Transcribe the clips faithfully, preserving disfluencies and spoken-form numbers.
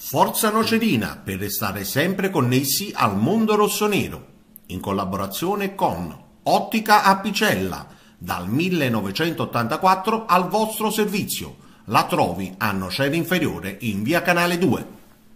Forza Nocerina per restare sempre connessi al mondo rossonero, in collaborazione con Ottica Apicella, dal millenovecentottantaquattro al vostro servizio. La trovi a Nocera Inferiore in via Canale due.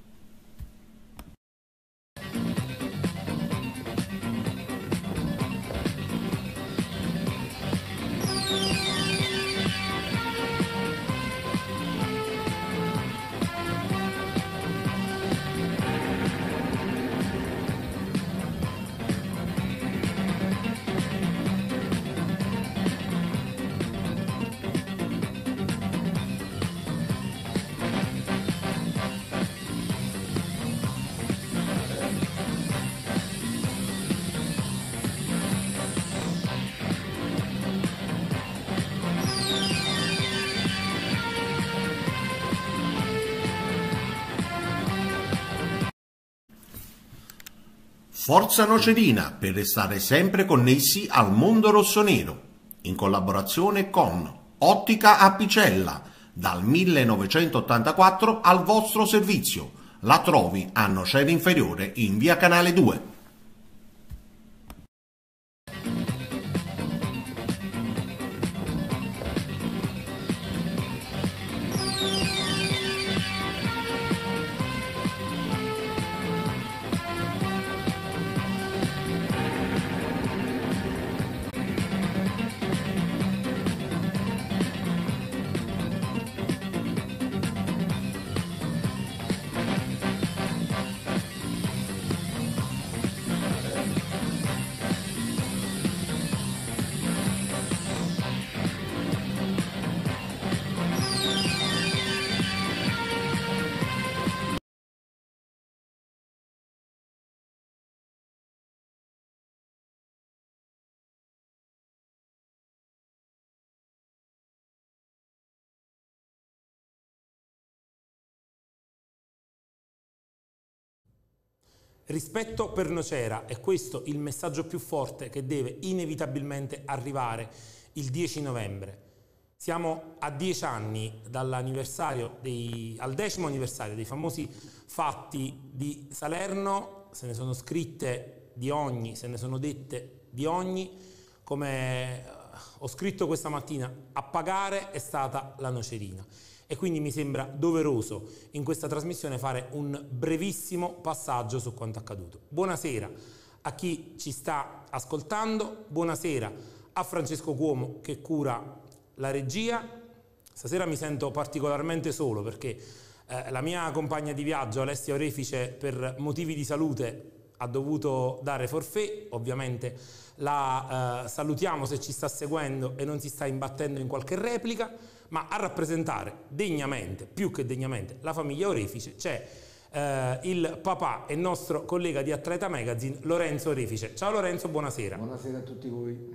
Forza Nocerina per restare sempre connessi al mondo rossonero, in collaborazione con Ottica Apicella, dal millenovecentottantaquattro al vostro servizio. La trovi a Nocera Inferiore in via Canale due. Rispetto per Nocera, è questo il messaggio più forte che deve inevitabilmente arrivare il dieci novembre. Siamo a dieci anni dall'anniversario dei, al decimo anniversario dei famosi fatti di Salerno, se ne sono scritte di ogni, se ne sono dette di ogni, come ho scritto questa mattina, a pagare è stata la Nocerina. E quindi mi sembra doveroso in questa trasmissione fare un brevissimo passaggio su quanto accaduto. Buonasera a chi ci sta ascoltando, buonasera a Francesco Cuomo che cura la regia. Stasera mi sento particolarmente solo perché eh, la mia compagna di viaggio Alessia Orefice per motivi di salute ha dovuto dare forfait, ovviamente la eh, salutiamo se ci sta seguendo e non si sta imbattendo in qualche replica. Ma a rappresentare degnamente, più che degnamente, la famiglia Orefice c'è eh, il papà e nostro collega di Atleta Magazine, Lorenzo Orefice. Ciao Lorenzo, buonasera. Buonasera a tutti voi.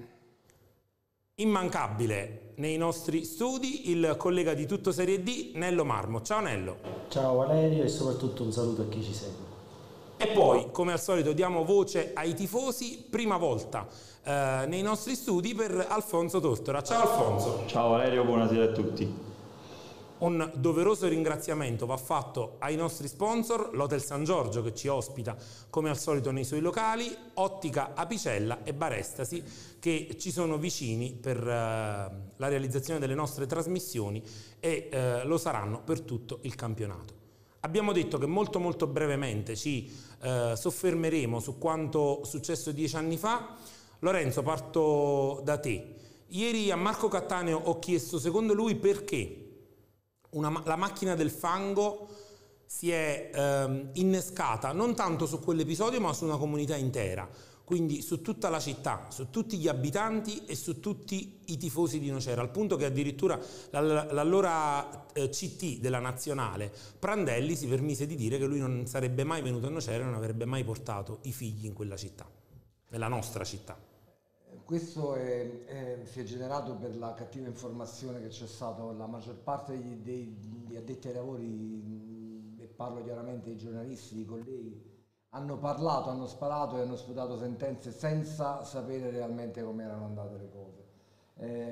Immancabile nei nostri studi il collega di Tutto Serie D, Nello Marmo. Ciao Nello. Ciao Valerio e soprattutto un saluto a chi ci segue. E poi, come al solito, diamo voce ai tifosi, prima volta eh, nei nostri studi per Alfonso Tortora. Ciao Alfonso. Ciao Valerio, buonasera a tutti. Un doveroso ringraziamento va fatto ai nostri sponsor, l'Hotel San Giorgio che ci ospita come al solito nei suoi locali, Ottica Apicella e Barestasi che ci sono vicini per uh, la realizzazione delle nostre trasmissioni e uh, lo saranno per tutto il campionato. Abbiamo detto che molto molto brevemente ci uh, soffermeremo su quanto successo dieci anni fa. Lorenzo, parto da te. Ieri a Marco Cattaneo ho chiesto secondo lui perché Una, la macchina del fango si è ehm, innescata non tanto su quell'episodio ma su una comunità intera, quindi su tutta la città, su tutti gli abitanti e su tutti i tifosi di Nocera, al punto che addirittura l'allora eh, C T della nazionale Prandelli si permise di dire che lui non sarebbe mai venuto a Nocera e non avrebbe mai portato i figli in quella città, nella nostra città. Questo è, è, si è generato per la cattiva informazione che c'è stato. La maggior parte degli, dei, degli addetti ai lavori, e parlo chiaramente dei giornalisti, dei colleghi, hanno parlato, hanno sparato e hanno sputato sentenze senza sapere realmente come erano andate le cose.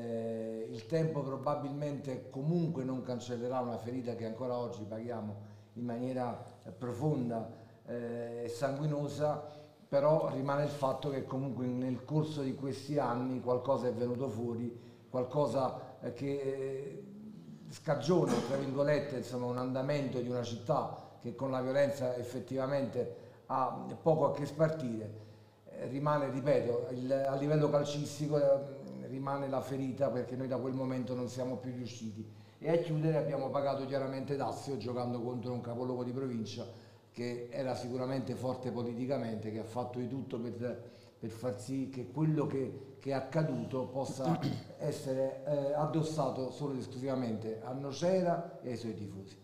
Eh, il tempo probabilmente comunque non cancellerà una ferita che ancora oggi paghiamo in maniera profonda e eh, sanguinosa, però rimane il fatto che comunque nel corso di questi anni qualcosa è venuto fuori, qualcosa che eh, scagiona, tra virgolette, insomma, un andamento di una città che con la violenza effettivamente ha poco a che spartire. Eh, rimane, ripeto, il, a livello calcistico eh, rimane la ferita, perché noi da quel momento non siamo più riusciti. E a chiudere abbiamo pagato chiaramente dazio giocando contro un capoluogo di provincia che era sicuramente forte politicamente, che ha fatto di tutto per, per far sì che quello che, che è accaduto possa essere eh, addossato solo ed esclusivamente a Nocera e ai suoi tifosi.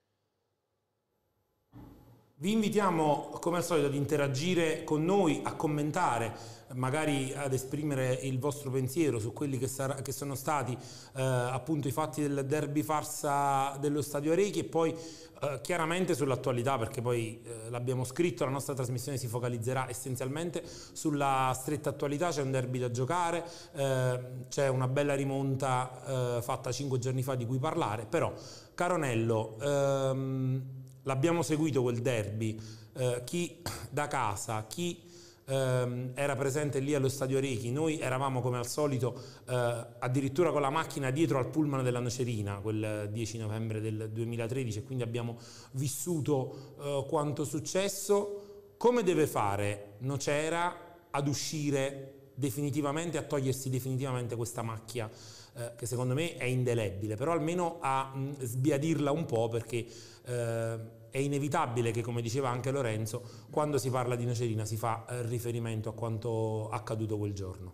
Vi invitiamo come al solito ad interagire con noi, a commentare, magari ad esprimere il vostro pensiero su quelli che, sarà, che sono stati eh, appunto i fatti del derby farsa dello Stadio Arechi, e poi eh, chiaramente sull'attualità, perché poi eh, l'abbiamo scritto, la nostra trasmissione si focalizzerà essenzialmente sulla stretta attualità. C'è un derby da giocare, eh, c'è una bella rimonta eh, fatta cinque giorni fa di cui parlare, però caro Nello, ehm, l'abbiamo seguito quel derby, eh, chi da casa, chi ehm, era presente lì allo Stadio Arechi. Noi eravamo come al solito eh, addirittura con la macchina dietro al pullman della Nocerina quel dieci novembre del duemilatredici, e quindi abbiamo vissuto eh, quanto successo. Come deve fare Nocera ad uscire definitivamente, a togliersi definitivamente questa macchia eh, che secondo me è indelebile, però almeno a mh, sbiadirla un po', perché eh, è inevitabile che, come diceva anche Lorenzo, quando si parla di Nocerina si fa eh, riferimento a quanto accaduto quel giorno.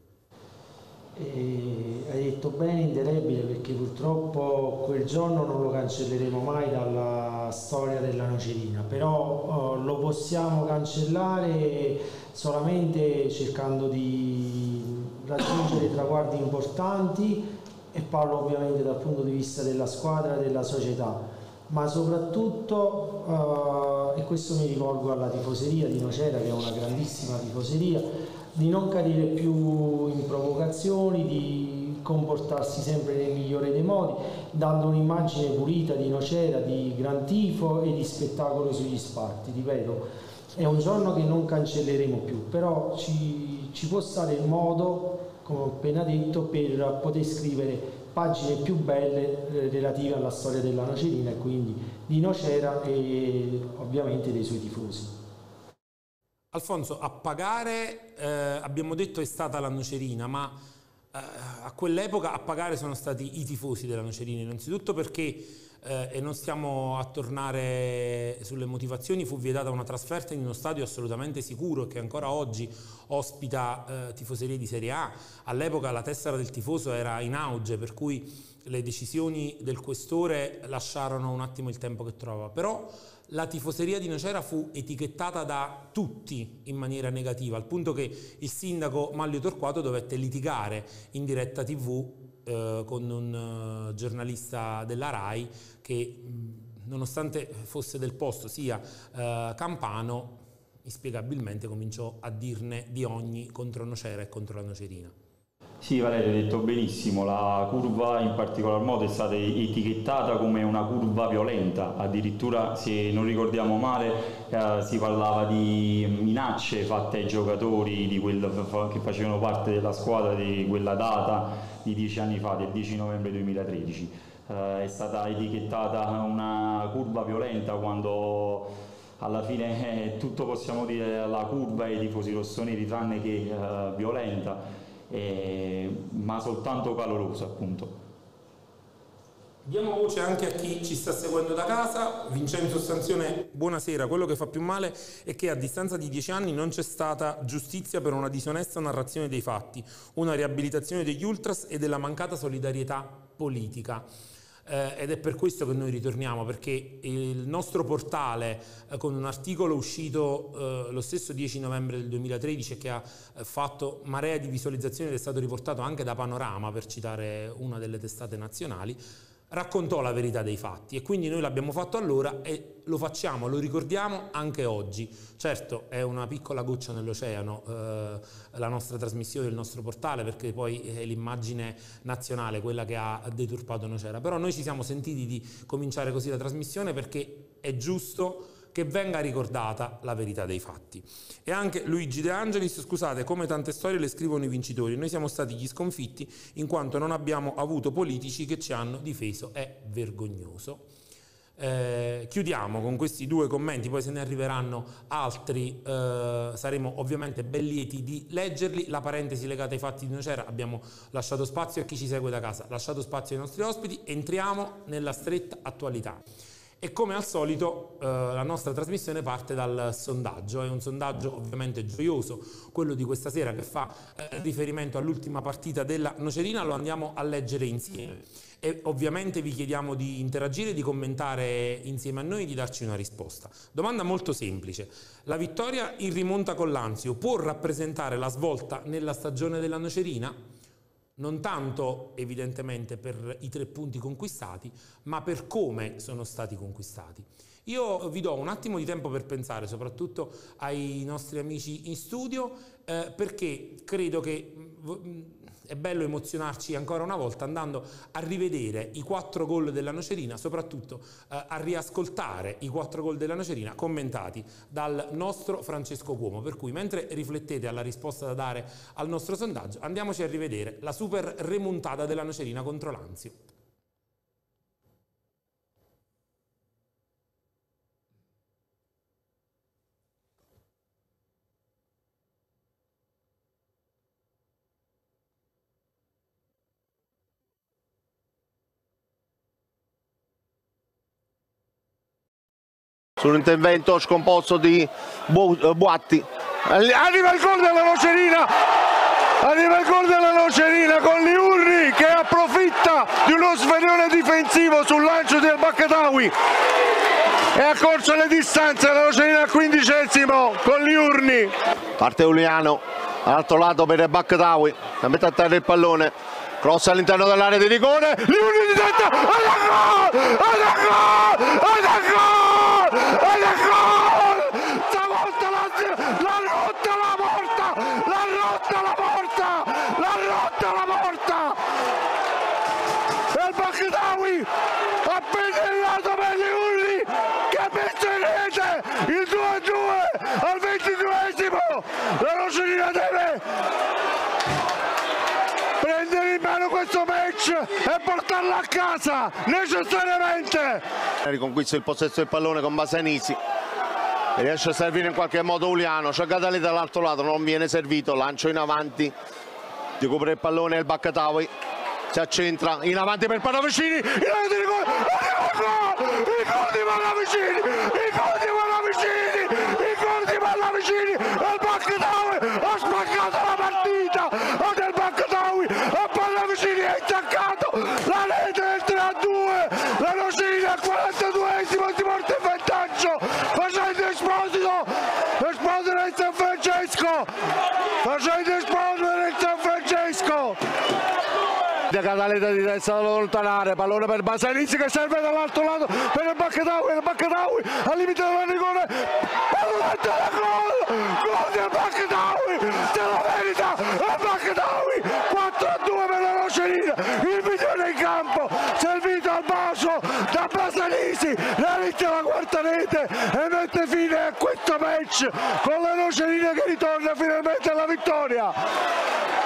E hai detto bene, indelebile, perché purtroppo quel giorno non lo cancelleremo mai dalla storia della Nocerina, però uh, lo possiamo cancellare solamente cercando di raggiungere traguardi importanti, e parlo ovviamente dal punto di vista della squadra e della società, ma soprattutto, uh, e questo mi rivolgo alla tifoseria di Nocera, che è una grandissima tifoseria, di non cadere più in provocazioni, di comportarsi sempre nel migliore dei modi, dando un'immagine pulita di Nocera, di gran tifo e di spettacolo sugli spalti. Ripeto, è un giorno che non cancelleremo più, però ci, ci può stare il modo, come ho appena detto, per poter scrivere pagine più belle eh, relative alla storia della Nocerina, e quindi di Nocera e ovviamente dei suoi tifosi. Alfonso, a pagare eh, abbiamo detto è stata la Nocerina, ma eh, a quell'epoca a pagare sono stati i tifosi della Nocerina, innanzitutto perché, eh, e non stiamo a tornare sulle motivazioni, fu vietata una trasferta in uno stadio assolutamente sicuro, che ancora oggi ospita eh, tifoserie di Serie A. All'epoca la tessera del tifoso era in auge, per cui le decisioni del questore lasciarono un attimo il tempo che trovava, però la tifoseria di Nocera fu etichettata da tutti in maniera negativa, al punto che il sindaco Manlio Torquato dovette litigare in diretta tivù eh, con un uh, giornalista della RAI che, mh, nonostante fosse del posto, sia uh, campano, inspiegabilmente cominciò a dirne di ogni contro Nocera e contro la Nocerina. Sì, Valerio, hai detto benissimo, la curva in particolar modo è stata etichettata come una curva violenta, addirittura, se non ricordiamo male, eh, si parlava di minacce fatte ai giocatori di quel, che facevano parte della squadra di quella data di dieci anni fa, del dieci novembre duemilatredici. Eh, è stata etichettata una curva violenta, quando alla fine eh, tutto possiamo dire la curva e i tifosi rossoneri, tranne che eh, violenta. Eh, ma soltanto caloroso, appunto. Diamo voce anche a chi ci sta seguendo da casa. Vincenzo Stanzione, buonasera. Quello che fa più male è che a distanza di dieci anni non c'è stata giustizia per una disonesta narrazione dei fatti, una riabilitazione degli ultras e della mancata solidarietà politica. Eh, ed è per questo che noi ritorniamo, perché il nostro portale, eh, con un articolo uscito eh, lo stesso dieci novembre del duemilatredici, che ha eh, fatto marea di visualizzazioni ed è stato riportato anche da Panorama, per citare una delle testate nazionali, raccontò la verità dei fatti e quindi noi l'abbiamo fatto allora e lo facciamo, lo ricordiamo anche oggi. Certo è una piccola goccia nell'oceano eh, la nostra trasmissione, il nostro portale, perché poi è l'immagine nazionale quella che ha deturpato Nocera, però noi ci siamo sentiti di cominciare così la trasmissione perché è giusto che venga ricordata la verità dei fatti. E anche Luigi De Angelis, scusate, come tante storie le scrivono i vincitori, noi siamo stati gli sconfitti in quanto non abbiamo avuto politici che ci hanno difeso, è vergognoso. Eh, chiudiamo con questi due commenti, poi se ne arriveranno altri eh, saremo ovviamente ben lieti di leggerli. La parentesi legata ai fatti di Nocera, abbiamo lasciato spazio a chi ci segue da casa, lasciato spazio ai nostri ospiti, entriamo nella stretta attualità. E come al solito eh, la nostra trasmissione parte dal sondaggio, è un sondaggio ovviamente gioioso, quello di questa sera che fa eh, riferimento all'ultima partita della Nocerina, lo andiamo a leggere insieme. E ovviamente vi chiediamo di interagire, di commentare insieme a noi, di darci una risposta. Domanda molto semplice: la vittoria in rimonta con l'Anzio può rappresentare la svolta nella stagione della Nocerina? Non tanto evidentemente per i tre punti conquistati, ma per come sono stati conquistati. Io vi do un attimo di tempo per pensare, soprattutto ai nostri amici in studio, eh, perché credo che mh, è bello emozionarci ancora una volta andando a rivedere i quattro gol della Nocerina, soprattutto eh, a riascoltare i quattro gol della Nocerina commentati dal nostro Francesco Cuomo. Per cui mentre riflettete alla risposta da dare al nostro sondaggio, andiamoci a rivedere la super remontata della Nocerina contro l'Anzio. Su un intervento scomposto di Bu Buatti. Arriva il gol della Nocerina, arriva il gol della Nocerina con Liurni che approfitta di uno svarione difensivo sul lancio del Bacchetaui e ha corso le distanze la Nocerina al quindicesimo con Liurni. Parte Giuliano, all'altro lato per il Bacchetaui, la mette a terra il pallone, cross all'interno dell'area di rigore, Liurni di testa, e da gol, e da gol, e da gol! Ed è gol! Stavolta l'ha rotta la porta! L'ha rotta la porta! L'ha rotta la porta! E il Bacchetaui ha pennellato per Liurni che ha messo in rete il due a due al ventiduesimo! La Nocerina deve prendere in mano questo match e portarlo a casa necessariamente. Riconquista il possesso del pallone con Basanisi, riesce a servire in qualche modo Giuliano, c'è Gadali dall'altro lato, non viene servito, lancio in avanti, ricopre il pallone il Bacchetaui, si accentra in avanti per Pallavicini, il gol di Pallavicini, il gol di Pallavicini, il gol di Pallavicini, il Bacchetaui ha spaccato la partita, del Bacchetaui a Pallavicini è intaccato, la rete del tre a due, la Nocerina al quarantaduesimo si porta in vantaggio, facendo esplodere, esplodere il San Francesco, facendo esplodere il San Francesco. Cataleta di testa da allontanare, pallone per Basanisi che serve dall'altro lato per il Bacchetaui, il Bacchetaui al limite della rigore, pallone da gol, gol del Bacchetaui, se lo merita il Bacchetaui, quattro a due per la Nocerina, il migliore in campo, servito al bacio da Basanisi, realizza la quarta rete e mette fine a questo match con la Nocerina che ritorna finalmente alla vittoria,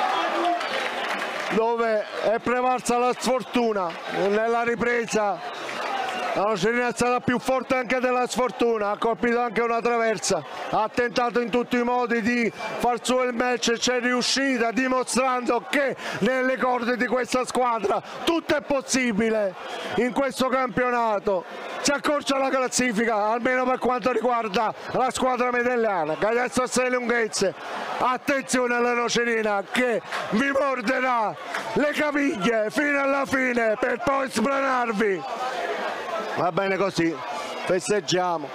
dove è prevalsa la sfortuna nella ripresa. La Nocerina è stata più forte anche della sfortuna, ha colpito anche una traversa, ha tentato in tutti i modi di far su il match e c'è riuscita, dimostrando che nelle corde di questa squadra tutto è possibile in questo campionato. Si accorcia la classifica, almeno per quanto riguarda la squadra medellana, che adesso ha sei lunghezze. Attenzione alla Nocerina che vi morderà le caviglie fino alla fine per poi sbranarvi. Va bene così, festeggiamo.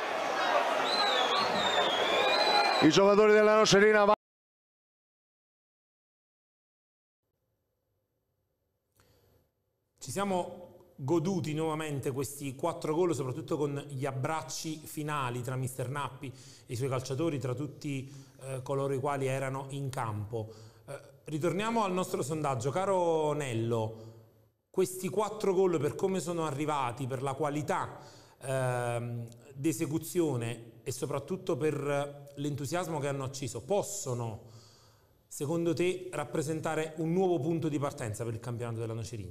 I giocatori della Nocerina vanno. Ci siamo goduti nuovamente questi quattro gol, soprattutto con gli abbracci finali tra mister Nappi e i suoi calciatori, tra tutti eh, coloro i quali erano in campo. Eh, ritorniamo al nostro sondaggio. Caro Nello, questi quattro gol, per come sono arrivati, per la qualità eh, di esecuzione e soprattutto per l'entusiasmo che hanno acceso, possono, secondo te, rappresentare un nuovo punto di partenza per il campionato della Nocerina?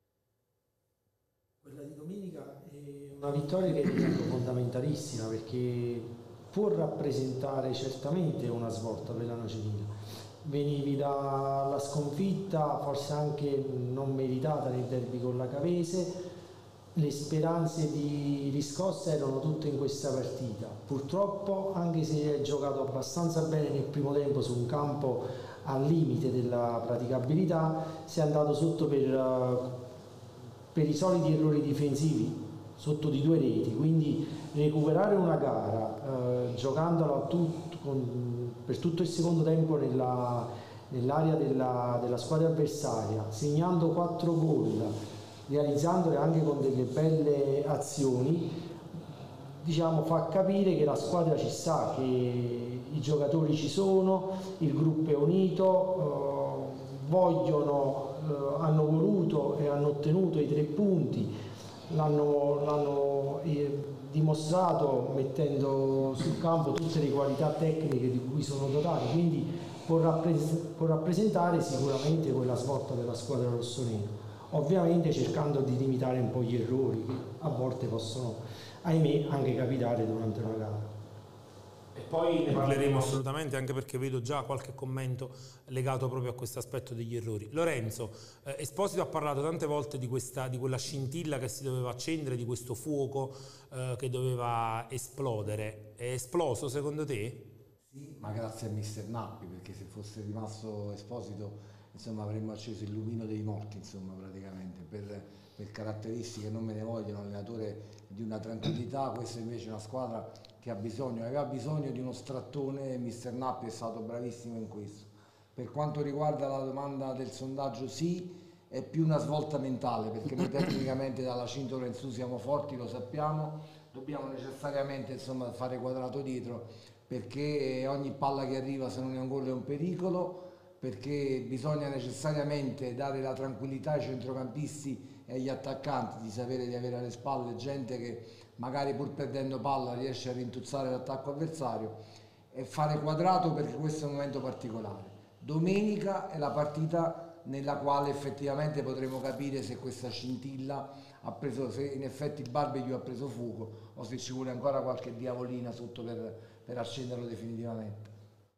Quella di domenica è una vittoria che ritengo fondamentalissima, perché può rappresentare certamente una svolta per la Nocerina. Venivi dalla sconfitta, forse anche non meritata, nel derby con la Cavese. Le speranze di riscossa erano tutte in questa partita. Purtroppo, anche se hai giocato abbastanza bene nel primo tempo su un campo al limite della praticabilità, sei andato sotto per per i soliti errori difensivi, sotto di due reti. Quindi recuperare una gara eh, giocandola tut, con, per tutto il secondo tempo nella, nell'area della, della squadra avversaria, segnando quattro gol, realizzandole anche con delle belle azioni, diciamo, fa capire che la squadra ci sta, che i giocatori ci sono, il gruppo è unito, eh, vogliono hanno voluto e hanno ottenuto i tre punti, l'hanno, l'hanno eh, dimostrato mettendo sul campo tutte le qualità tecniche di cui sono dotati, quindi può, rappres- può rappresentare sicuramente quella svolta della squadra rossonera, ovviamente cercando di limitare un po' gli errori che a volte possono, ahimè, anche capitare durante una gara. E poi ne parleremo assolutamente, anche perché vedo già qualche commento legato proprio a questo aspetto degli errori. Lorenzo, eh, Esposito ha parlato tante volte di, questa, di quella scintilla che si doveva accendere, di questo fuoco eh, che doveva esplodere. È esploso secondo te? Sì, ma grazie a mister Nappi, perché se fosse rimasto Esposito, insomma, avremmo acceso il lumino dei morti, insomma, praticamente, per, per caratteristiche non me ne vogliono, allenatore di una tranquillità. Questa invece è una squadra che ha bisogno, aveva bisogno di uno strattone, e mister Nappi è stato bravissimo in questo. Per quanto riguarda la domanda del sondaggio, sì, è più una svolta mentale, perché noi tecnicamente dalla cintola in su siamo forti, lo sappiamo, dobbiamo necessariamente, insomma, fare quadrato dietro, perché ogni palla che arriva, se non è un gol, è un pericolo, perché bisogna necessariamente dare la tranquillità ai centrocampisti e agli attaccanti di sapere di avere alle spalle gente che magari pur perdendo palla riesce a rintuzzare l'attacco avversario, e fare quadrato, perché questo è un momento particolare. Domenica è la partita nella quale effettivamente potremo capire se questa scintilla ha preso, se in effetti Barbecue ha preso fuoco o se ci vuole ancora qualche diavolina sotto per, per accenderlo definitivamente.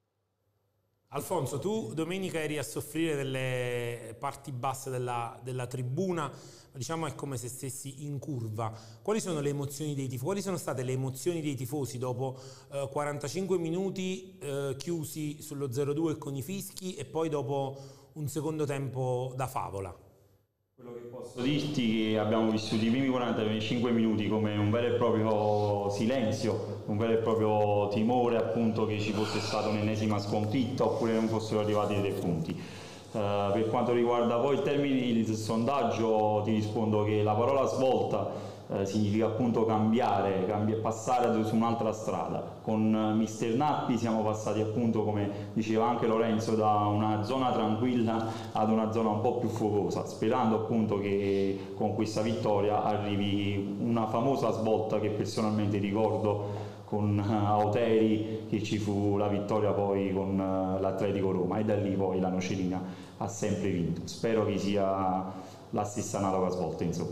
Alfonso, tu domenica eri a soffrire delle parti basse della, della tribuna, diciamo è come se stessi in curva. Quali sono le emozioni dei tifosi? Quali sono state le emozioni dei tifosi dopo eh, quarantacinque minuti eh, chiusi sullo zero due con i fischi e poi dopo un secondo tempo da favola? Quello che posso dirti è che abbiamo vissuto i primi quarantacinque minuti come un vero e proprio silenzio, un vero e proprio timore, appunto, che ci fosse stata un'ennesima sconfitta oppure non fossero arrivati i tre punti. Uh, per quanto riguarda poi il termine del sondaggio, ti rispondo che la parola svolta uh, significa appunto cambiare, cambi- passare su un'altra strada. Con uh, mister Nappi siamo passati, appunto, come diceva anche Lorenzo, da una zona tranquilla ad una zona un po' più focosa, sperando appunto che con questa vittoria arrivi una famosa svolta che personalmente ricordo con uh, Auteri, che ci fu la vittoria poi con uh, l'Atletico Roma, e da lì poi la Nocerina ha sempre vinto. Spero che sia la stessa analoga svolta, insomma.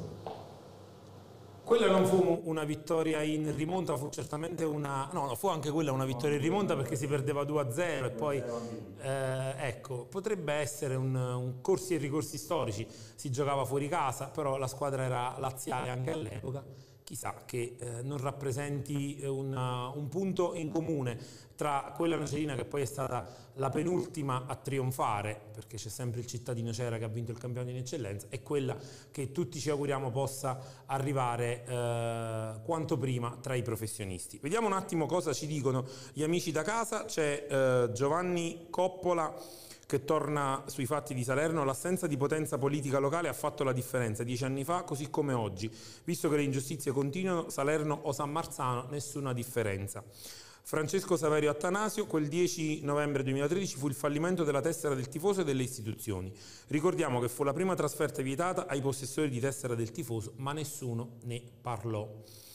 Quella non fu una vittoria in rimonta, fu certamente una... no, no, fu anche quella una vittoria in rimonta, perché si perdeva due a zero e poi... Eh, ecco, potrebbe essere un, un corsi e ricorsi storici, si giocava fuori casa, però la squadra era laziale anche all'epoca. Chissà che eh, non rappresenti una, un punto in comune tra quella Nocerina, che poi è stata la penultima a trionfare, perché c'è sempre il cittadino Cera che ha vinto il campionato in eccellenza, e quella che tutti ci auguriamo possa arrivare eh, quanto prima tra i professionisti. Vediamo un attimo cosa ci dicono gli amici da casa. C'è eh, Giovanni Coppola che torna sui fatti di Salerno. L'assenza di potenza politica locale ha fatto la differenza dieci anni fa così come oggi. Visto che le ingiustizie continuano, Salerno o San Marzano, nessuna differenza. Francesco Saverio Attanasio, quel dieci novembre duemilatredici fu il fallimento della tessera del tifoso e delle istituzioni. Ricordiamo che fu la prima trasferta vietata ai possessori di tessera del tifoso, ma nessuno ne parlò.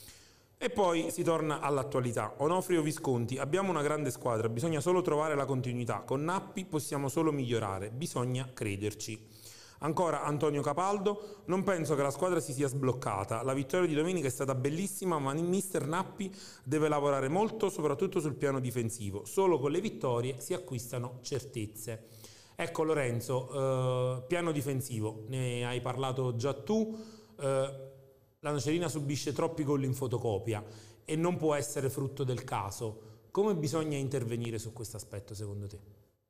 E poi si torna all'attualità. Onofrio Visconti, abbiamo una grande squadra, bisogna solo trovare la continuità. Con Nappi possiamo solo migliorare, bisogna crederci. Ancora Antonio Capaldo, non penso che la squadra si sia sbloccata, la vittoria di domenica è stata bellissima, ma il mister Nappi deve lavorare molto, soprattutto sul piano difensivo. Solo con le vittorie si acquistano certezze. Ecco Lorenzo, eh, piano difensivo, ne hai parlato già tu. Eh, La Nocerina subisce troppi gol in fotocopia e non può essere frutto del caso. Come bisogna intervenire su questo aspetto secondo te?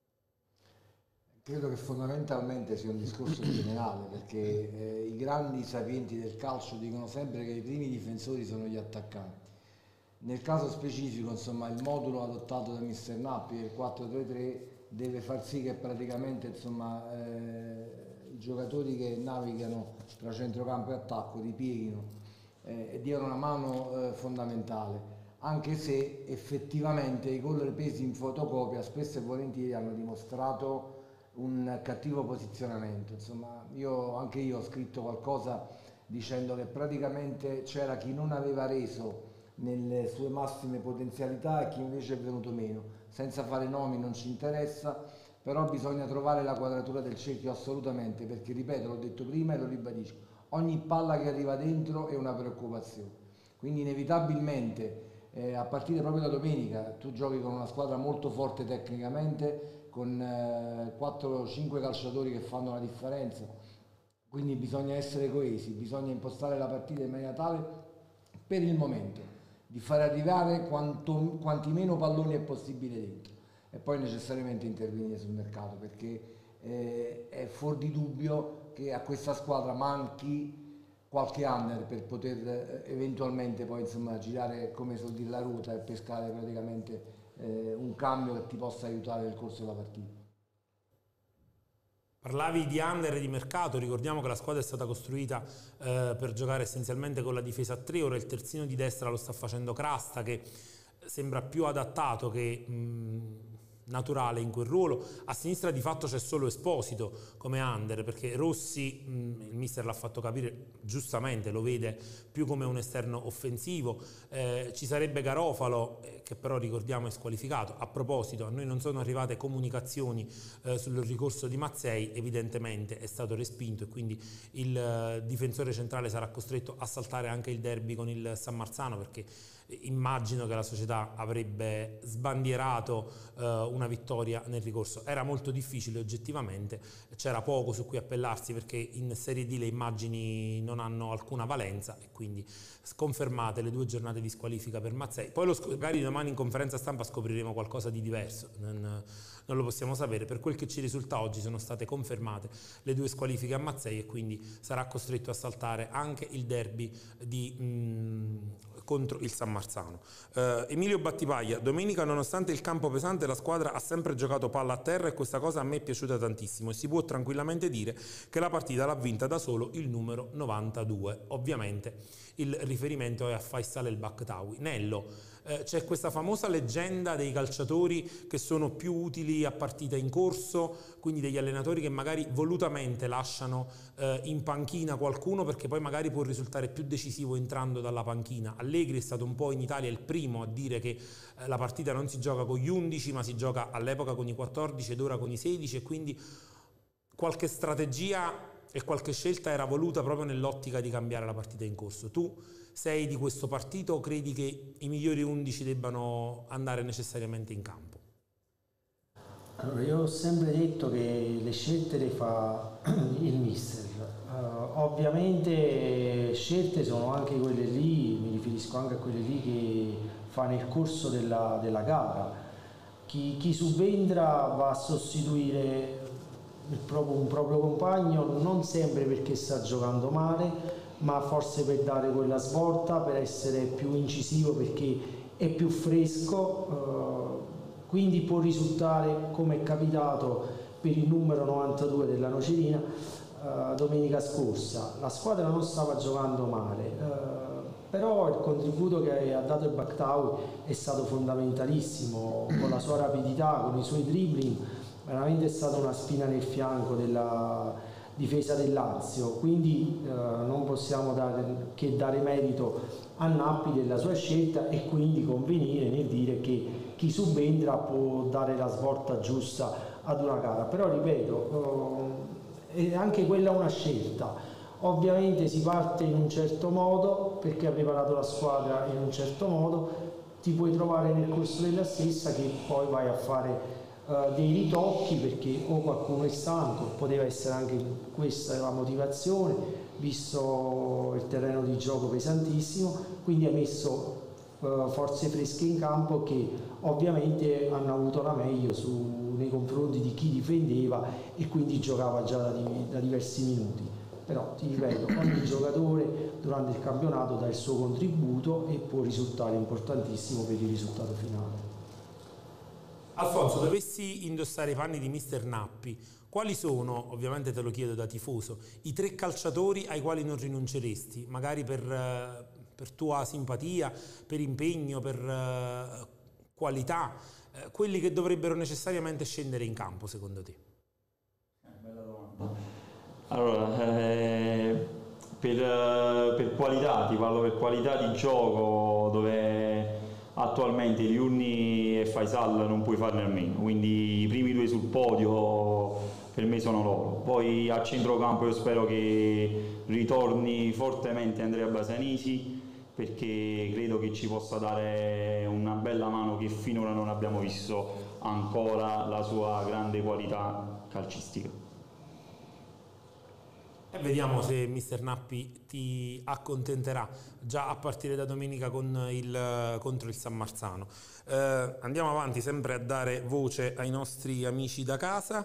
Credo che fondamentalmente sia un discorso generale, perché eh, i grandi sapienti del calcio dicono sempre che i primi difensori sono gli attaccanti. Nel caso specifico, insomma, il modulo adottato da mister Nappi, il quattro tre tre, deve far sì che praticamente, insomma, eh, i giocatori che navigano tra centrocampo e attacco ripieghino eh, e diano una mano eh, fondamentale, anche se effettivamente i gol presi in fotocopia spesso e volentieri hanno dimostrato un cattivo posizionamento. Insomma, io, anche io ho scritto qualcosa dicendo che praticamente c'era chi non aveva reso nelle sue massime potenzialità e chi invece è venuto meno. Senza fare nomi, non ci interessa, però bisogna trovare la quadratura del cerchio assolutamente, perché ripeto, l'ho detto prima e lo ribadisco, ogni palla che arriva dentro è una preoccupazione, quindi inevitabilmente eh, a partire proprio da domenica tu giochi con una squadra molto forte tecnicamente, con eh, quattro cinque calciatori che fanno la differenza, quindi bisogna essere coesi, bisogna impostare la partita in maniera tale per il momento di far arrivare quanto, quanti meno palloni è possibile dentro e poi necessariamente intervenire sul mercato, perché eh, è fuori di dubbio che a questa squadra manchi qualche under per poter eh, eventualmente poi, insomma, girare, come so dire, la ruota e pescare praticamente eh, un cambio che ti possa aiutare nel corso della partita. Parlavi di under e di mercato, ricordiamo che la squadra è stata costruita eh, per giocare essenzialmente con la difesa a tre, ora il terzino di destra lo sta facendo Crasta, che sembra più adattato che mh, naturale in quel ruolo. A sinistra di fatto c'è solo Esposito come under, perché Rossi, mh, il mister l'ha fatto capire giustamente, lo vede più come un esterno offensivo. Eh, ci sarebbe Garofalo, eh, che però ricordiamo è squalificato. A proposito, a noi non sono arrivate comunicazioni eh, sul ricorso di Mazzei, evidentemente è stato respinto e quindi il eh, difensore centrale sarà costretto a saltare anche il derby con il San Marzano, perché immagino che la società avrebbe sbandierato eh, una vittoria nel ricorso. Era molto difficile oggettivamente, c'era poco su cui appellarsi perché in Serie D le immagini non hanno alcuna valenza e quindi sconfermate le due giornate di squalifica per Mazzei. Poi lo, magari domani in conferenza stampa scopriremo qualcosa di diverso, non, non lo possiamo sapere. Per quel che ci risulta oggi sono state confermate le due squalifiche a Mazzei e quindi sarà costretto a saltare anche il derby di, mh, contro il San Marzano. Uh, Emilio Battipaglia, domenica nonostante il campo pesante la squadra ha sempre giocato palla a terra e questa cosa a me è piaciuta tantissimo e si può tranquillamente dire che la partita l'ha vinta da solo il numero novantadue. Ovviamente il riferimento è a Faisal El Bakhtaoui. Nello, eh, c'è questa famosa leggenda dei calciatori che sono più utili a partita in corso, quindi degli allenatori che magari volutamente lasciano eh, in panchina qualcuno perché poi magari può risultare più decisivo entrando dalla panchina. Allegri è stato un po' in Italia il primo a dire che eh, la partita non si gioca con gli undici ma si gioca all'epoca con i quattordici ed ora con i sedici, e quindi qualche strategia e qualche scelta era voluta proprio nell'ottica di cambiare la partita in corso. Tu sei di questo partito o credi che i migliori undici debbano andare necessariamente in campo? Allora, io ho sempre detto che le scelte le fa il mister. Uh, ovviamente scelte sono anche quelle lì, mi riferisco anche a quelle lì che fa nel corso della, della gara. Chi, chi subentra va a sostituire il proprio, un proprio compagno non sempre perché sta giocando male, ma forse per dare quella svolta, per essere più incisivo perché è più fresco, uh, quindi può risultare, come è capitato, per il numero novantadue della Nocerina eh, domenica scorsa. La squadra non stava giocando male, eh, però il contributo che ha dato il Baktaoui è stato fondamentalissimo, con la sua rapidità, con i suoi dribbling, veramente è stata una spina nel fianco della difesa del Lazio, quindi eh, non possiamo dare, che dare merito a Nappi della sua scelta e quindi convenire nel dire che chi subentra può dare la svolta giusta ad una gara. Però ripeto, eh, è anche quella una scelta. Ovviamente si parte in un certo modo perché ha preparato la squadra in un certo modo, ti puoi trovare nel corso della stessa che poi vai a fare Uh, dei ritocchi perché o qualcuno è stanco, poteva essere anche questa la motivazione, visto il terreno di gioco pesantissimo, quindi ha messo uh, forze fresche in campo che ovviamente hanno avuto la meglio su, nei confronti di chi difendeva e quindi giocava già da, di, da diversi minuti. Però ti ripeto, ogni giocatore durante il campionato dà il suo contributo e può risultare importantissimo per il risultato finale. Alfonso, dovessi indossare i panni di mister Nappi, quali sono, ovviamente te lo chiedo da tifoso, i tre calciatori ai quali non rinunceresti, magari per, per tua simpatia, per impegno, per uh, qualità, uh, quelli che dovrebbero necessariamente scendere in campo secondo te? Eh, bella domanda. Allora, eh, per, per qualità, ti parlo per qualità di gioco, dove attualmente Liurni e Faisal non puoi farne a meno, quindi i primi due sul podio per me sono loro. Poi a centrocampo io spero che ritorni fortemente Andrea Basanisi, perché credo che ci possa dare una bella mano che finora non abbiamo visto ancora la sua grande qualità calcistica. E vediamo se mister Nappi ti accontenterà già a partire da domenica con il, contro il San Marzano. Eh, andiamo avanti sempre a dare voce ai nostri amici da casa.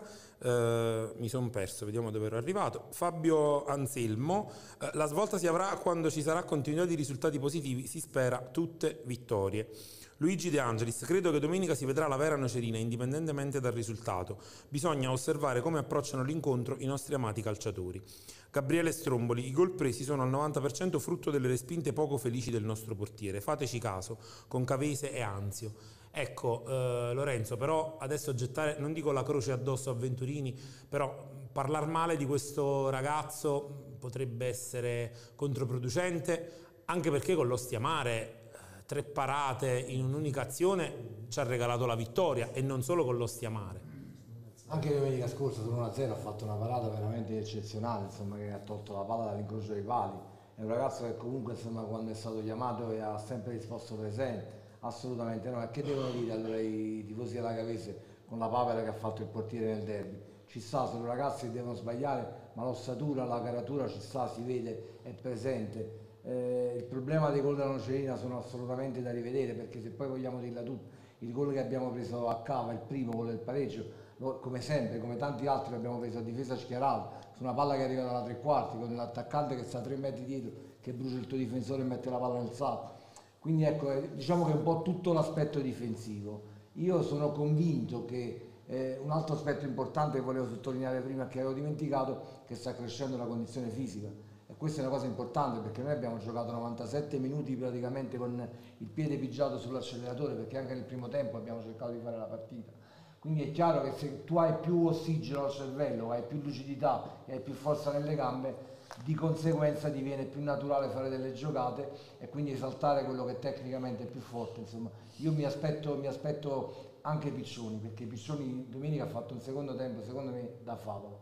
Eh, mi sono perso, vediamo dove ero arrivato. Fabio Anselmo, eh, la svolta si avrà quando ci sarà continuità di risultati positivi, si spera tutte vittorie. Luigi De Angelis, credo che domenica si vedrà la vera Nocerina indipendentemente dal risultato, bisogna osservare come approcciano l'incontro i nostri amati calciatori. Gabriele Stromboli, i gol presi sono al novanta per cento frutto delle respinte poco felici del nostro portiere, fateci caso, con Cavese e Anzio. Ecco eh, Lorenzo, però adesso gettare, non dico la croce addosso a Venturini, però parlare male di questo ragazzo potrebbe essere controproducente, anche perché con l'Ostiamare tre parate in un'unica azione ci ha regalato la vittoria e non solo con l'Ostiamare. Anche domenica scorsa sull'uno a zero ha fatto una parata veramente eccezionale, insomma, che ha tolto la palla dall'incrocio dei pali. È un ragazzo che comunque, insomma, quando è stato chiamato ha sempre risposto presente, assolutamente no. E che devono dire allora i tifosi della Cavese con la papera che ha fatto il portiere nel derby? Ci sta, sono ragazzi che devono sbagliare, ma l'ossatura, la caratura ci sta, si vede, è presente. Eh, il problema dei gol della Nocerina sono assolutamente da rivedere, perché se poi vogliamo dirla tutta, il gol che abbiamo preso a cava, il primo gol del pareggio, lo, come sempre, come tanti altri che abbiamo preso a difesa schierata, su una palla che arriva dalla tre quarti, con l'attaccante che sta a tre metri dietro, che brucia il tuo difensore e mette la palla nel sacco. Quindi ecco, eh, diciamo che è un po' tutto l'aspetto difensivo. Io sono convinto che eh, un altro aspetto importante che volevo sottolineare prima, che avevo dimenticato, che sta crescendo la condizione fisica. E questa è una cosa importante, perché noi abbiamo giocato novantasette minuti praticamente con il piede pigiato sull'acceleratore, perché anche nel primo tempo abbiamo cercato di fare la partita. Quindi è chiaro che se tu hai più ossigeno al cervello, hai più lucidità e hai più forza nelle gambe, di conseguenza ti viene più naturale fare delle giocate e quindi esaltare quello che tecnicamente è più forte. Insomma, io mi aspetto, mi aspetto anche Piccioni, perché Piccioni domenica ha fatto un secondo tempo secondo me da favolo,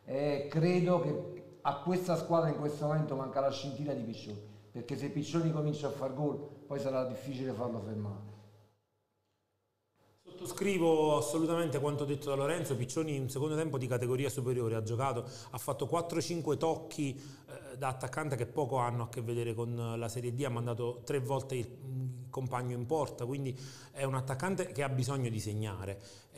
e credo che a questa squadra in questo momento manca la scintilla di Piccioni, perché se Piccioni comincia a far gol poi sarà difficile farlo fermare. Sottoscrivo assolutamente quanto detto da Lorenzo. Piccioni in secondo tempo di categoria superiore ha giocato, ha fatto quattro cinque tocchi, eh, da attaccante che poco hanno a che vedere con la Serie D, ha mandato tre volte il compagno in porta, quindi è un attaccante che ha bisogno di segnare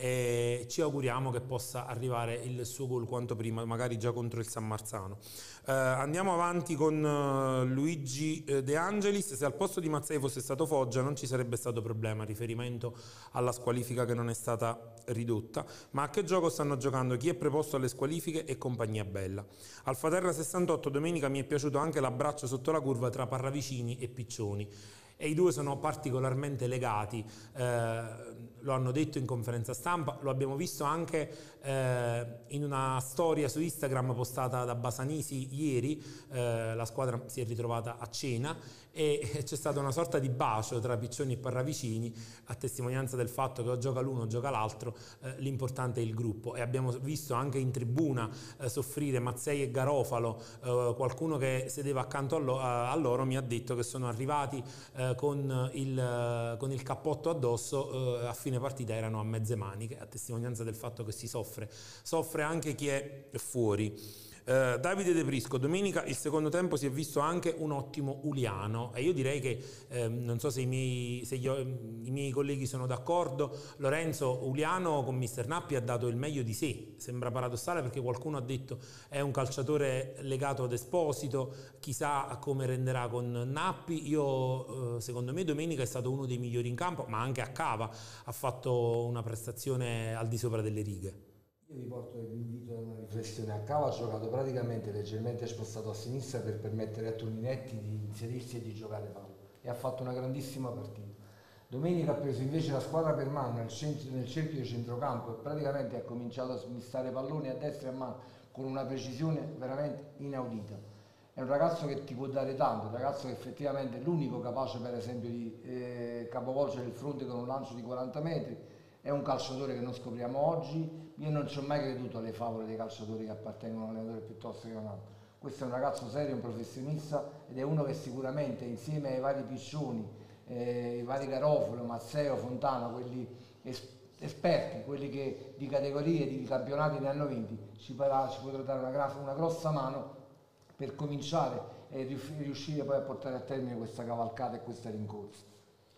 e ci auguriamo che possa arrivare il suo gol quanto prima, magari già contro il San Marzano. Eh, andiamo avanti con uh, Luigi uh, De Angelis. Se al posto di Mazzei fosse stato Foggia non ci sarebbe stato problema, riferimento alla squalifica che non è stata ridotta, ma a che gioco stanno giocando chi è preposto alle squalifiche e compagnia bella. Alfaterra sessantotto, domenica mi è piaciuto anche l'abbraccio sotto la curva tra Parravicini e Piccioni, e i due sono particolarmente legati, eh, lo hanno detto in conferenza stampa, lo abbiamo visto anche eh, in una storia su Instagram postata da Basanisi ieri. Eh, la squadra si è ritrovata a cena e c'è stata una sorta di bacio tra Piccioni e Parravicini, a testimonianza del fatto che o gioca l'uno o gioca l'altro, eh, l'importante è il gruppo. E abbiamo visto anche in tribuna eh, soffrire Mazzei e Garofalo. Eh, qualcuno che sedeva accanto a, lo, a, a loro mi ha detto che sono arrivati eh, Con il, con il cappotto addosso, eh, a fine partita erano a mezze maniche, a testimonianza del fatto che si soffre, soffre anche chi è fuori. Eh, Davide De Prisco, domenica il secondo tempo si è visto anche un ottimo Uliano, e io direi che, eh, non so se, i miei, se gli, i miei colleghi sono d'accordo, Lorenzo Uliano con mister Nappi ha dato il meglio di sé. Sembra paradossale perché qualcuno ha detto è un calciatore legato ad Esposito, chissà come renderà con Nappi. Io, eh, secondo me domenica è stato uno dei migliori in campo, ma anche a Cava ha fatto una prestazione al di sopra delle righe. Io vi porto e vi invito a una riflessione. A Cava ha giocato praticamente leggermente spostato a sinistra per permettere a Toninetti di inserirsi e di giocare fallo, e ha fatto una grandissima partita. Domenica ha preso invece la squadra per mano nel, centro, nel cerchio di centrocampo e praticamente ha cominciato a smistare palloni a destra e a mano con una precisione veramente inaudita. È un ragazzo che ti può dare tanto, un ragazzo che effettivamente è l'unico capace per esempio di eh, capovolgere il fronte con un lancio di quaranta metri. È un calciatore che non scopriamo oggi. Io non ci ho mai creduto alle favole dei calciatori che appartengono a un allenatore piuttosto che a un altro. Questo è un ragazzo serio, un professionista, ed è uno che sicuramente insieme ai vari Piccioni, eh, i vari Garofalo, Mazzeo, Fontana, quelli es esperti, quelli che di categorie, di campionati ne hanno vinti, ci, parà, ci potrà dare una, una grossa mano per cominciare e riuscire poi a portare a termine questa cavalcata e questa rincorsa.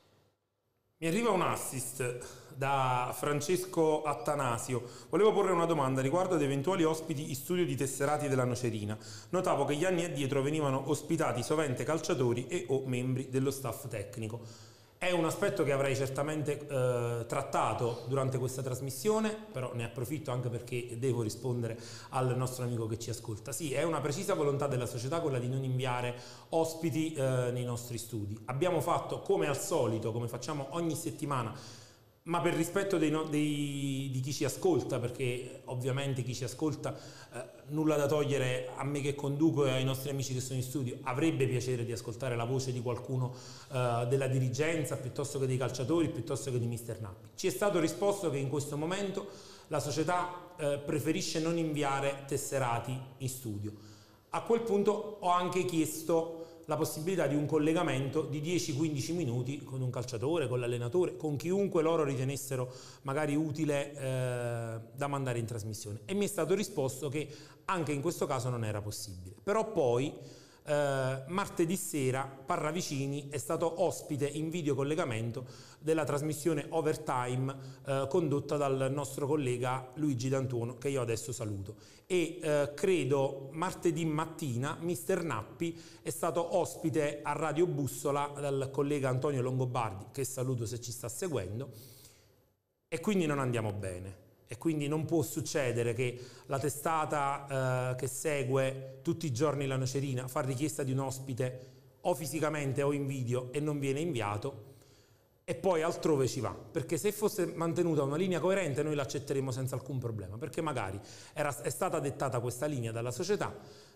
Mi arriva un assist da Francesco Attanasio. Volevo porre una domanda riguardo ad eventuali ospiti in studio di tesserati della Nocerina. Notavo che gli anni addietro venivano ospitati sovente calciatori e o membri dello staff tecnico. È un aspetto che avrei certamente eh, trattato durante questa trasmissione, però ne approfitto anche perché devo rispondere al nostro amico che ci ascolta. Sì, è una precisa volontà della società quella di non inviare ospiti eh, nei nostri studi. Abbiamo fatto, come al solito, come facciamo ogni settimana, ma per rispetto dei no, dei, di chi ci ascolta, perché ovviamente chi ci ascolta, eh, nulla da togliere a me che conduco e ai nostri amici che sono in studio, avrebbe piacere di ascoltare la voce di qualcuno eh, della dirigenza, piuttosto che dei calciatori, piuttosto che di mister Nappi. Ci è stato risposto che in questo momento la società eh, preferisce non inviare tesserati in studio. A quel punto ho anche chiesto la possibilità di un collegamento di dieci quindici minuti con un calciatore, con l'allenatore, con chiunque loro ritenessero magari utile eh, da mandare in trasmissione, e mi è stato risposto che anche in questo caso non era possibile. Però poi eh, martedì sera Parravicini è stato ospite in videocollegamento della trasmissione Overtime eh, condotta dal nostro collega Luigi D'Antuono, che io adesso saluto, e eh, credo martedì mattina mister Nappi è stato ospite a Radio Bussola dal collega Antonio Longobardi, che saluto se ci sta seguendo, e quindi non andiamo bene. E quindi non può succedere che la testata eh, che segue tutti i giorni la Nocerina fa richiesta di un ospite o fisicamente o in video e non viene inviato, e poi altrove ci va, perché se fosse mantenuta una linea coerente noi l'accetteremmo senza alcun problema, perché magari era, è stata dettata questa linea dalla società,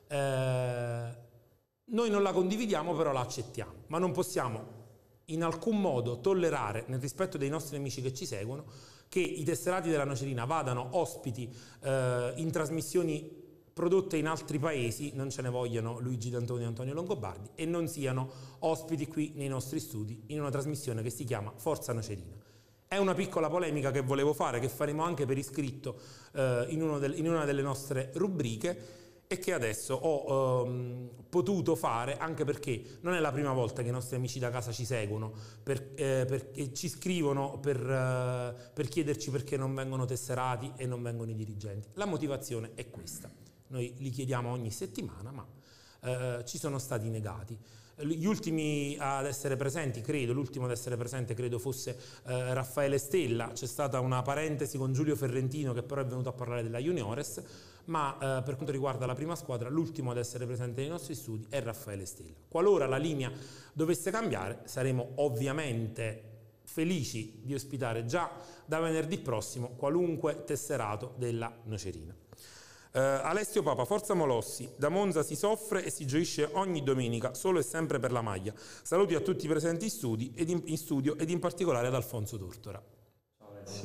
eh, noi non la condividiamo però la accettiamo, ma non possiamo in alcun modo tollerare, nel rispetto dei nostri amici che ci seguono, che i tesserati della Nocerina vadano ospiti eh, in trasmissioni prodotte in altri paesi, non ce ne vogliano Luigi D'Antonio e Antonio Longobardi, e non siano ospiti qui nei nostri studi in una trasmissione che si chiama Forza Nocerina. È una piccola polemica che volevo fare, che faremo anche per iscritto eh, in, uno del, in una delle nostre rubriche, e che adesso ho ehm, potuto fare, anche perché non è la prima volta che i nostri amici da casa ci seguono, per, eh, perché ci scrivono per, eh, per chiederci perché non vengono tesserati e non vengono i dirigenti. La motivazione è questa: noi li chiediamo ogni settimana, ma eh, ci sono stati negati. Gli ultimi ad essere presenti, credo, l'ultimo ad essere presente credo fosse eh, Raffaele Stella. C'è stata una parentesi con Giulio Ferrentino, che però è venuto a parlare della Juniores, ma eh, per quanto riguarda la prima squadra, l'ultimo ad essere presente nei nostri studi è Raffaele Stella. Qualora la linea dovesse cambiare, saremo ovviamente felici di ospitare già da venerdì prossimo qualunque tesserato della Nocerina. Uh, Alessio Papa, forza Molossi, da Monza si soffre e si gioisce ogni domenica, solo e sempre per la maglia. Saluti a tutti i presenti in, studi ed in, in studio ed in particolare ad Alfonso Tortora. Ciao Alessio.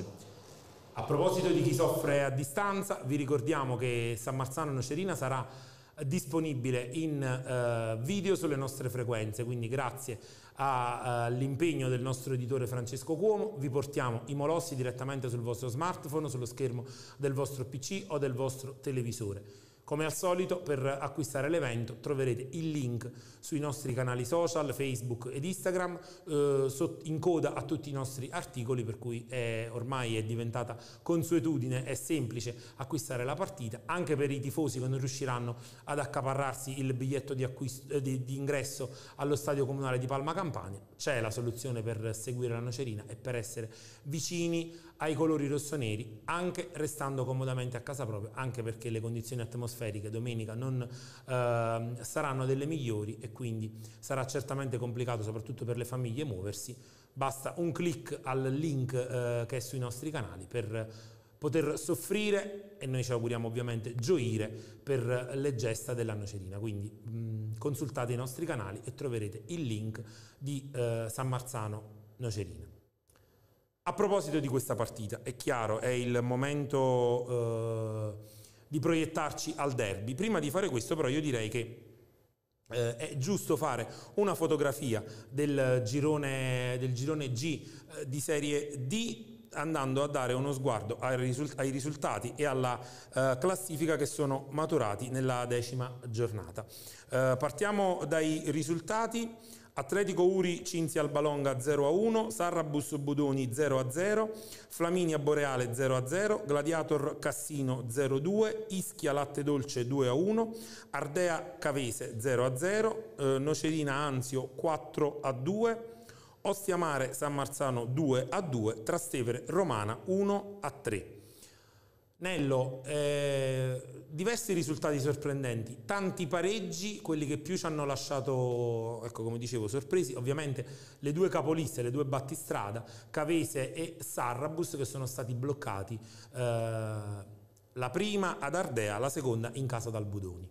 A proposito di chi soffre a distanza, vi ricordiamo che San Marzano Nocerina sarà disponibile in uh, video sulle nostre frequenze, quindi grazie all'impegno del nostro editore Francesco Cuomo vi portiamo i molossi direttamente sul vostro smartphone, sullo schermo del vostro P C o del vostro televisore. Come al solito, per acquistare l'evento troverete il link sui nostri canali social, Facebook ed Instagram, eh, in coda a tutti i nostri articoli, per cui è, ormai è diventata consuetudine, è semplice acquistare la partita, anche per i tifosi che non riusciranno ad accaparrarsi il biglietto di, acquisto, di, di ingresso allo Stadio Comunale di Palma Campania. C'è la soluzione per seguire la Nocerina e per essere vicini ai colori rossoneri, anche restando comodamente a casa propria, anche perché le condizioni atmosferiche domenica non eh, saranno delle migliori e quindi sarà certamente complicato soprattutto per le famiglie muoversi. Basta un click al link eh, che è sui nostri canali per poter soffrire, e noi ci auguriamo ovviamente gioire, per le gesta della Nocerina. Quindi mh, consultate i nostri canali e troverete il link di eh, San Marzano Nocerina. A proposito di questa partita, è chiaro, è il momento eh, di proiettarci al derby. Prima di fare questo però io direi che eh, è giusto fare una fotografia del girone, del girone G eh, di Serie D, andando a dare uno sguardo ai, risult- ai risultati e alla eh, classifica che sono maturati nella decima giornata. Eh, partiamo dai risultati. Atletico Uri Cinzia Albalonga zero a uno, Sarrabus Budoni zero a zero, Flaminia Boreale zero a zero, Gladiator Cassino zero a due, Ischia Latte Dolce due a uno, Ardea Cavese zero a zero, eh, Nocerina Anzio quattro a due, Ostia Mare San Marzano due a due, Trastevere Romana uno a tre. Nello, eh, diversi risultati sorprendenti, tanti pareggi, quelli che più ci hanno lasciato, ecco, come dicevo, sorpresi, ovviamente le due capoliste, le due battistrada, Cavese e Sarrabus, che sono stati bloccati, eh, la prima ad Ardea, la seconda in casa dal Budoni.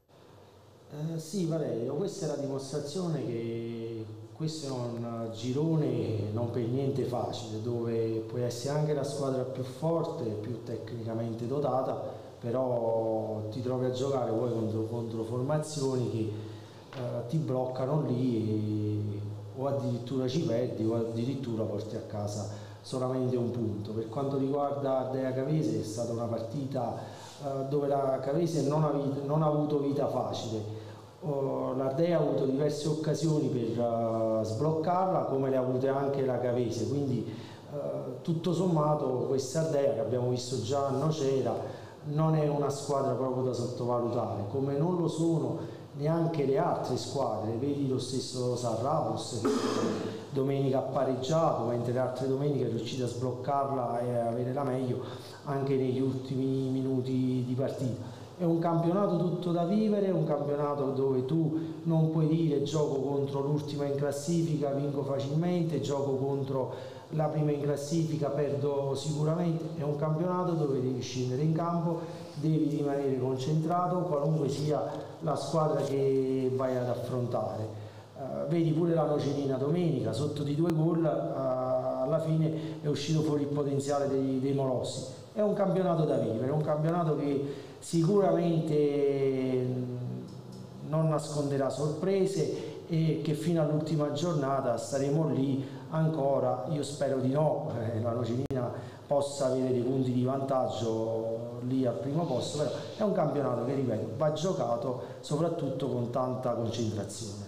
Eh, sì Valerio, questa è la dimostrazione che questo è un girone non per niente facile, dove puoi essere anche la squadra più forte, più tecnicamente dotata, però ti trovi a giocare poi contro, contro formazioni che eh, ti bloccano lì e, o addirittura ci perdi o addirittura porti a casa solamente un punto. Per quanto riguarda Ardea Cavese è stata una partita eh, dove la Cavese non ha, vita, non ha avuto vita facile. L'Ardea ha avuto diverse occasioni per uh, sbloccarla, come le ha avute anche la Cavese, quindi uh, tutto sommato questa Ardea, che abbiamo visto già a Nocera, non è una squadra proprio da sottovalutare, come non lo sono neanche le altre squadre. Vedi lo stesso Sarrabus che domenica ha pareggiato, mentre le altre domeniche è riuscito a sbloccarla e a avere la meglio anche negli ultimi minuti di partita. È un campionato tutto da vivere, un campionato dove tu non puoi dire gioco contro l'ultima in classifica, vinco facilmente, gioco contro la prima in classifica, perdo sicuramente. È un campionato dove devi scendere in campo, devi rimanere concentrato, qualunque sia la squadra che vai ad affrontare. Uh, vedi pure la Nocerina domenica, sotto di due gol, uh, alla fine è uscito fuori il potenziale dei, dei Molossi. È un campionato da vivere, è un campionato che sicuramente non nasconderà sorprese e che fino all'ultima giornata staremo lì ancora. Io spero di no, eh, la Nocerina possa avere dei punti di vantaggio lì al primo posto, però è un campionato che, ripeto, va giocato soprattutto con tanta concentrazione.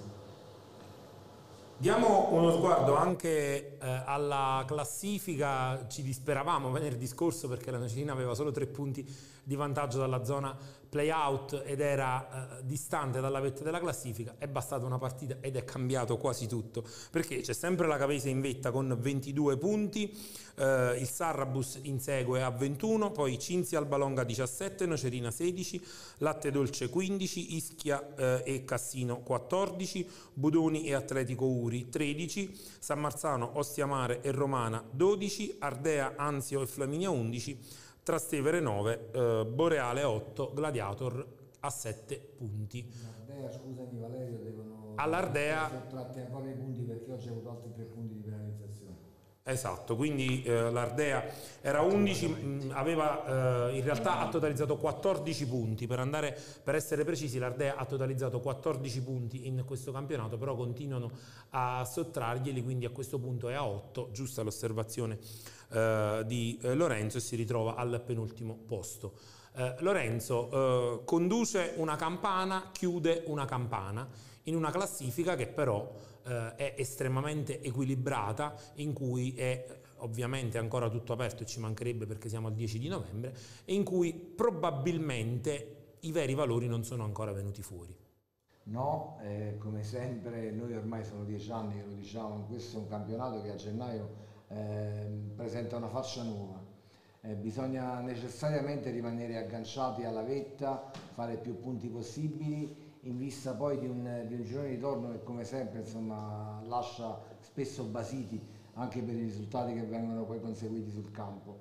Diamo uno sguardo anche eh, alla classifica. Ci disperavamo venerdì scorso perché la Nocerina aveva solo tre punti di vantaggio dalla zona play-out ed era eh, distante dalla vetta della classifica. È bastata una partita ed è cambiato quasi tutto, perché c'è sempre la Cavese in vetta con ventidue punti, eh, il Sarrabus insegue a ventuno, poi Cinzia Albalonga diciassette, Nocerina sedici, Latte Dolce quindici, Ischia eh, e Cassino quattordici, Budoni e Atletico Uri tredici, San Marzano, Ostiamare e Romana dodici, Ardea, Anzio e Flaminia undici, Trastevere nove, eh, Boreale otto, Gladiator a sette punti. L'Ardea, scusami Valerio, devono all'Ardea sottratti ancora i punti perché oggi ha avuto altri tre punti di penalizzazione. Esatto, quindi eh, l'Ardea era undici, mh, aveva eh, in realtà ha totalizzato quattordici punti, per andare per essere precisi l'Ardea ha totalizzato quattordici punti in questo campionato, però continuano a sottrarglieli, quindi a questo punto è a otto, giusta l'osservazione eh, di eh, Lorenzo, e si ritrova al penultimo posto. Eh, Lorenzo eh, conduce una campana, chiude una campana in una classifica che però eh, è estremamente equilibrata, in cui è ovviamente ancora tutto aperto e ci mancherebbe perché siamo al dieci di novembre, e in cui probabilmente i veri valori non sono ancora venuti fuori. No, eh, come sempre noi ormai sono dieci anni che lo diciamo, questo è un campionato che a gennaio eh, presenta una faccia nuova. Eh, bisogna necessariamente rimanere agganciati alla vetta, fare più punti possibili, in vista poi di un, di un girone di ritorno che come sempre insomma, lascia spesso basiti anche per i risultati che vengono poi conseguiti sul campo.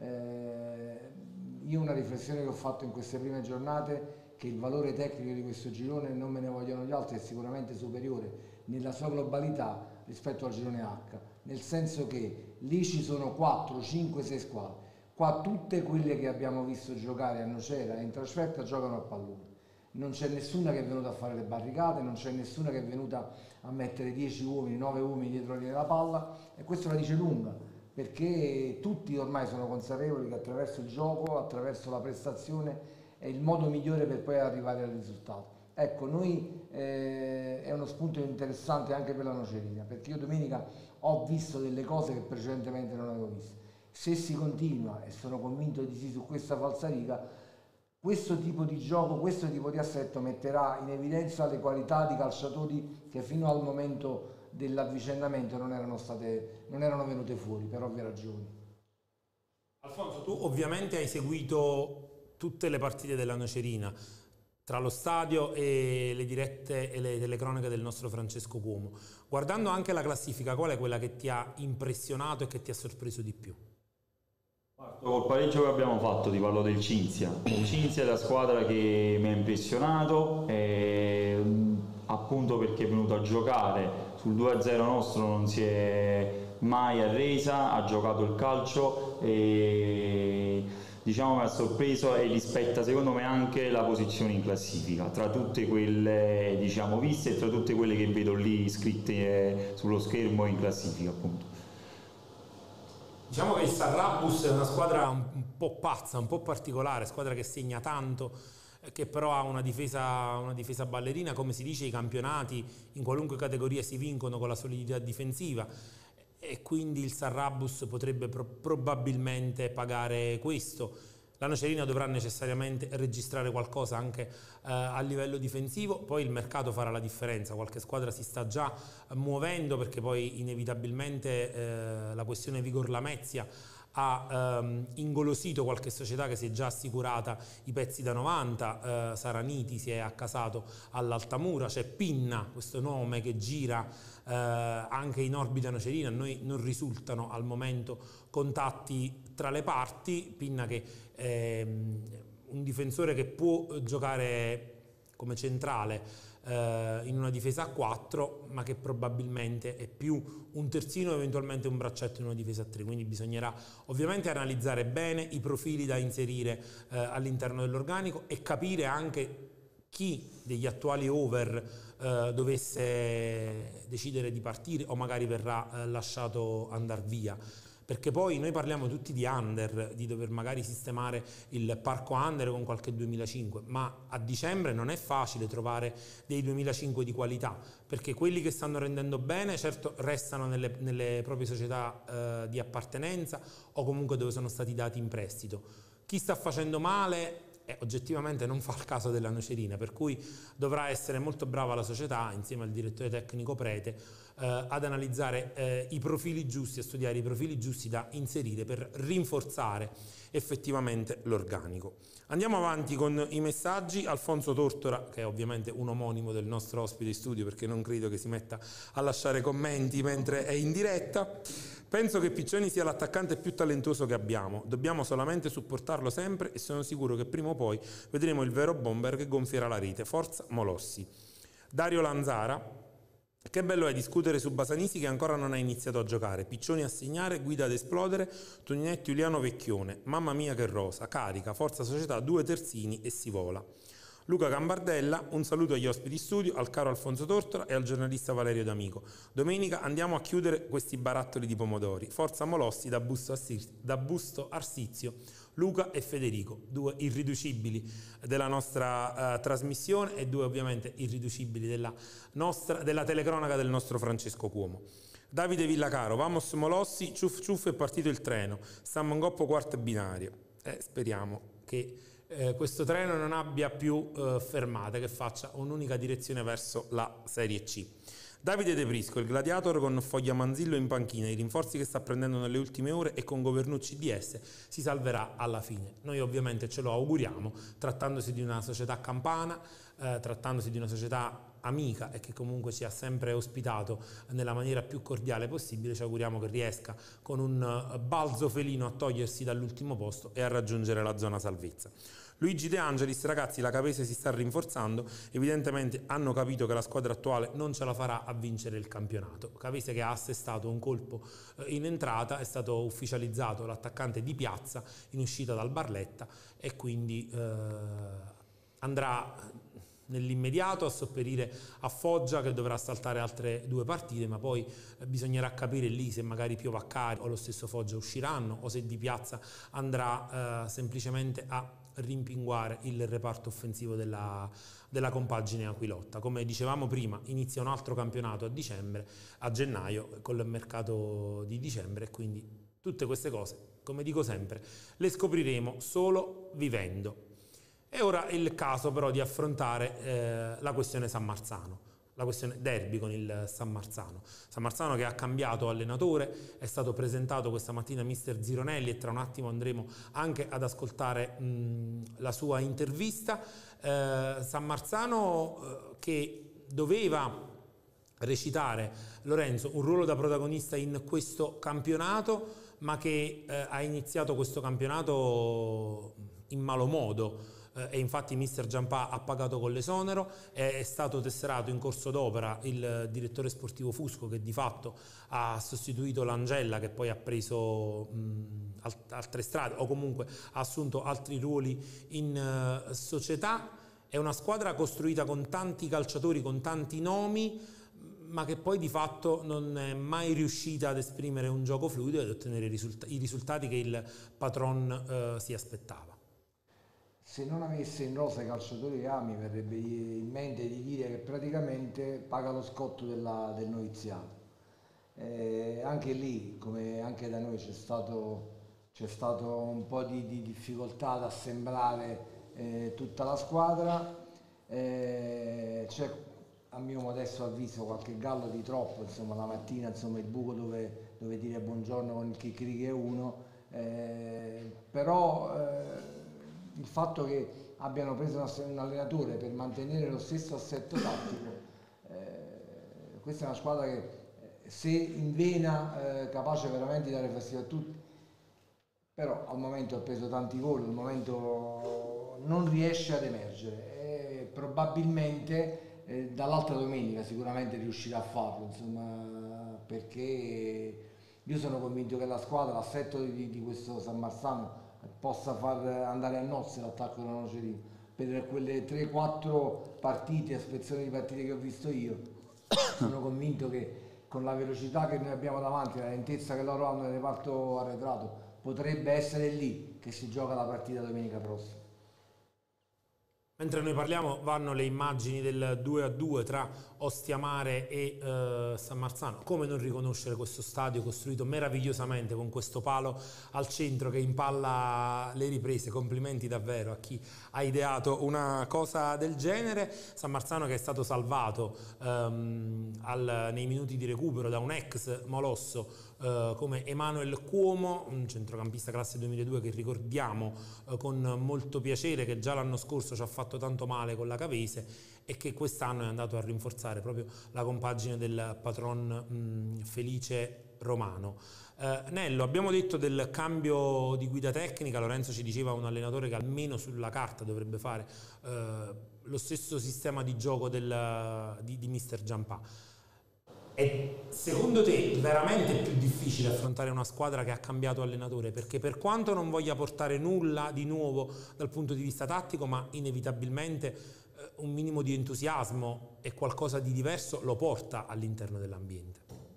Eh, io una riflessione che ho fatto in queste prime giornate, che il valore tecnico di questo girone, non me ne vogliono gli altri, è sicuramente superiore nella sua globalità rispetto al girone H, nel senso che lì ci sono quattro, cinque, sei squadre, qua tutte quelle che abbiamo visto giocare a Nocera e in trasferta giocano a pallone. Non c'è nessuna che è venuta a fare le barricate, non c'è nessuna che è venuta a mettere dieci uomini, nove uomini dietro la palla, e questo la dice lunga, perché tutti ormai sono consapevoli che attraverso il gioco, attraverso la prestazione è il modo migliore per poi arrivare al risultato. Ecco, noi eh, è uno spunto interessante anche per la Nocerina, perché io domenica ho visto delle cose che precedentemente non avevo visto. Se si continua, e sono convinto di sì su questa falsariga, questo tipo di gioco, questo tipo di assetto metterà in evidenza le qualità di calciatori che fino al momento dell'avvicendamento non erano state, non erano venute fuori per ovvie ragioni. Alfonso, tu ovviamente hai seguito tutte le partite della Nocerina, tra lo stadio e le dirette e le telecronache del nostro Francesco Cuomo. Guardando anche la classifica, qual è quella che ti ha impressionato e che ti ha sorpreso di più? Col pareggio che abbiamo fatto ti parlo del Cinzia. Il Cinzia è la squadra che mi ha impressionato, e, appunto perché è venuto a giocare sul due a zero nostro, non si è mai arresa, ha giocato il calcio e diciamo mi ha sorpreso, e rispetta secondo me anche la posizione in classifica tra tutte quelle diciamo viste e tra tutte quelle che vedo lì scritte sullo schermo in classifica, appunto. Diciamo che il Sarrabus è una squadra un po' pazza, un po' particolare, squadra che segna tanto, che però ha una difesa, una difesa ballerina. Come si dice, i campionati in qualunque categoria si vincono con la solidità difensiva, e quindi il Sarrabus potrebbe pro probabilmente pagare questo. La Nocerina dovrà necessariamente registrare qualcosa anche eh, a livello difensivo, poi il mercato farà la differenza. Qualche squadra si sta già muovendo, perché poi inevitabilmente eh, la questione Vigor Lamezia ha ehm, ingolosito qualche società che si è già assicurata i pezzi da novanta. eh, Saraniti si è accasato all'Altamura, c'è Pinna, questo nome che gira eh, anche in orbita Nocerina. A noi non risultano al momento contatti tra le parti. Pinna che è un difensore che può giocare come centrale eh, in una difesa a quattro, ma che probabilmente è più un terzino, eventualmente un braccetto in una difesa a tre, quindi bisognerà ovviamente analizzare bene i profili da inserire eh, all'interno dell'organico e capire anche chi degli attuali over eh, dovesse decidere di partire o magari verrà eh, lasciato andare via. Perché poi noi parliamo tutti di under, di dover magari sistemare il parco under con qualche duemilacinque, ma a dicembre non è facile trovare dei duemilacinque di qualità, perché quelli che stanno rendendo bene certo restano nelle, nelle proprie società eh, di appartenenza o comunque dove sono stati dati in prestito. Chi sta facendo male eh, oggettivamente non fa il caso della Nocerina, per cui dovrà essere molto brava la società insieme al direttore tecnico Prete eh, ad analizzare eh, i profili giusti, a studiare i profili giusti da inserire per rinforzare effettivamente l'organico. Andiamo avanti con i messaggi. Alfonso Tortora, che è ovviamente un omonimo del nostro ospite di studio, perché non credo che si metta a lasciare commenti mentre è in diretta. Penso che Piccioni sia l'attaccante più talentuoso che abbiamo, dobbiamo solamente supportarlo sempre e sono sicuro che prima o poi vedremo il vero bomber che gonfierà la rete. Forza Molossi. Dario Lanzara: che bello è discutere su Basanisi che ancora non ha iniziato a giocare, Piccioni a segnare, guida ad esplodere, Toninetti Uliano Vecchione, mamma mia che rosa, carica, forza società, due terzini e si vola. Luca Gambardella: un saluto agli ospiti studio, al caro Alfonso Tortora e al giornalista Valerio D'Amico. Domenica andiamo a chiudere questi barattoli di pomodori. Forza Molossi da Busto, Assir- da Busto Arsizio, Luca e Federico, due irriducibili della nostra uh, trasmissione e due ovviamente irriducibili della, nostra, della telecronaca del nostro Francesco Cuomo. Davide Villacaro: vamos Molossi, ciuff ciuff è partito il treno, stiamo in coppo quarto binario. Eh, speriamo che Eh, questo treno non abbia più eh, fermate, che faccia un'unica direzione verso la Serie C. Davide De Prisco: il Gladiator con Foglia Manzillo in panchina, i rinforzi che sta prendendo nelle ultime ore e con Governucci D S si salverà alla fine. Noi ovviamente ce lo auguriamo, trattandosi di una società campana, eh, trattandosi di una società amica e che comunque ci ha sempre ospitato nella maniera più cordiale possibile. Ci auguriamo che riesca con un balzo felino a togliersi dall'ultimo posto e a raggiungere la zona salvezza. Luigi De Angelis: ragazzi, la Cavese si sta rinforzando, evidentemente hanno capito che la squadra attuale non ce la farà a vincere il campionato. Cavese che ha assestato un colpo in entrata, è stato ufficializzato l'attaccante Di Piazza in uscita dal Barletta e quindi eh, andrà nell'immediato a sopperire a Foggia, che dovrà saltare altre due partite, ma poi eh, bisognerà capire lì se magari Piovaccari o lo stesso Foggia usciranno o se Di Piazza andrà eh, semplicemente a rimpinguare il reparto offensivo della, della compagine Aquilotta. Come dicevamo prima, inizia un altro campionato a dicembre, a gennaio, con il mercato di dicembre, e quindi tutte queste cose, come dico sempre, le scopriremo solo vivendo. È ora il caso però di affrontare eh, la questione San Marzano, la questione derby con il San Marzano. San Marzano che ha cambiato allenatore, è stato presentato questa mattina mister Zironelli e tra un attimo andremo anche ad ascoltare mh, la sua intervista. Eh, San Marzano eh, che doveva recitare, Lorenzo, un ruolo da protagonista in questo campionato, ma che eh, ha iniziato questo campionato in malo modo. E infatti mister Giampà ha pagato con l'esonero, è stato tesserato in corso d'opera il direttore sportivo Fusco, che di fatto ha sostituito l'Angella, che poi ha preso mh, altre strade o comunque ha assunto altri ruoli in uh, società. È una squadra costruita con tanti calciatori, con tanti nomi, ma che poi di fatto non è mai riuscita ad esprimere un gioco fluido e ad ottenere i, risulta- i risultati che il patron uh, si aspettava. Se non avesse in rosa i calciatori che ha, mi verrebbe in mente di dire che praticamente paga lo scotto della, del noviziato. Eh, anche lì, come anche da noi, c'è stato, c'è stato un po' di, di difficoltà ad assemblare eh, tutta la squadra. Eh, c'è, a mio modesto avviso, qualche gallo di troppo, insomma, la mattina, insomma, il buco dove, dove dire buongiorno con il chicchirichi è uno, eh, però eh, il fatto che abbiano preso un allenatore per mantenere lo stesso assetto tattico, eh, questa è una squadra che se in vena eh, capace veramente di dare fastidio a tutti, però al momento ha preso tanti gol, al momento non riesce ad emergere e probabilmente eh, dall'altra domenica sicuramente riuscirà a farlo, insomma, perché io sono convinto che la squadra, l'assetto di, di questo San Marzano, possa far andare a nozze l'attacco della Nocerina. per quelle tre quattro partite, spezzoni di partite che ho visto io, sono convinto che con la velocità che noi abbiamo davanti, la lentezza che loro hanno nel reparto arretrato, potrebbe essere lì che si gioca la partita domenica prossima. Mentre noi parliamo vanno le immagini del due a due tra Ostiamare e eh, San Marzano. Come non riconoscere questo stadio costruito meravigliosamente con questo palo al centro che impalla le riprese? Complimenti davvero a chi ha ideato una cosa del genere. San Marzano che è stato salvato ehm, al, nei minuti di recupero da un ex molosso Uh, come Emanuel Cuomo, un centrocampista classe duemiladue che ricordiamo uh, con molto piacere, che già l'anno scorso ci ha fatto tanto male con la Cavese e che quest'anno è andato a rinforzare proprio la compagine del patron mh, Felice Romano. Uh, Nello, abbiamo detto del cambio di guida tecnica. Lorenzo ci diceva un allenatore che almeno sulla carta dovrebbe fare uh, lo stesso sistema di gioco del, di, di mister Giampà. È secondo te veramente più difficile affrontare una squadra che ha cambiato allenatore? Perché per quanto non voglia portare nulla di nuovo dal punto di vista tattico, ma inevitabilmente eh, un minimo di entusiasmo e qualcosa di diverso lo porta all'interno dell'ambiente.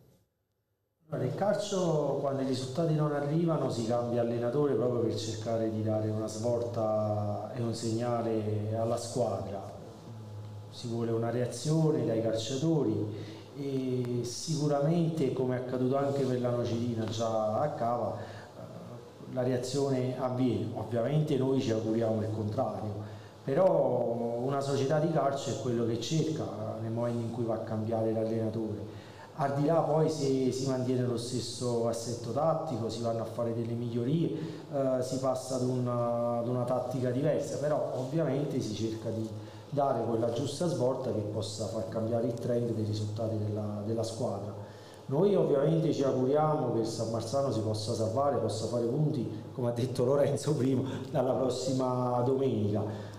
Nel calcio, quando i risultati non arrivano, si cambia allenatore proprio per cercare di dare una svolta e un segnale alla squadra. Si vuole una reazione dai calciatori e sicuramente, come è accaduto anche per la Nocerina già a Cava, la reazione avviene. Ovviamente noi ci auguriamo il contrario, però una società di calcio è quello che cerca nel momento in cui va a cambiare l'allenatore. Al di là poi se si mantiene lo stesso assetto tattico, si vanno a fare delle migliorie, eh, si passa ad una, ad una tattica diversa, però ovviamente si cerca di dare quella giusta svolta che possa far cambiare il trend dei risultati della, della squadra. Noi ovviamente ci auguriamo che il San Marzano si possa salvare, possa fare punti, come ha detto Lorenzo prima, dalla prossima domenica.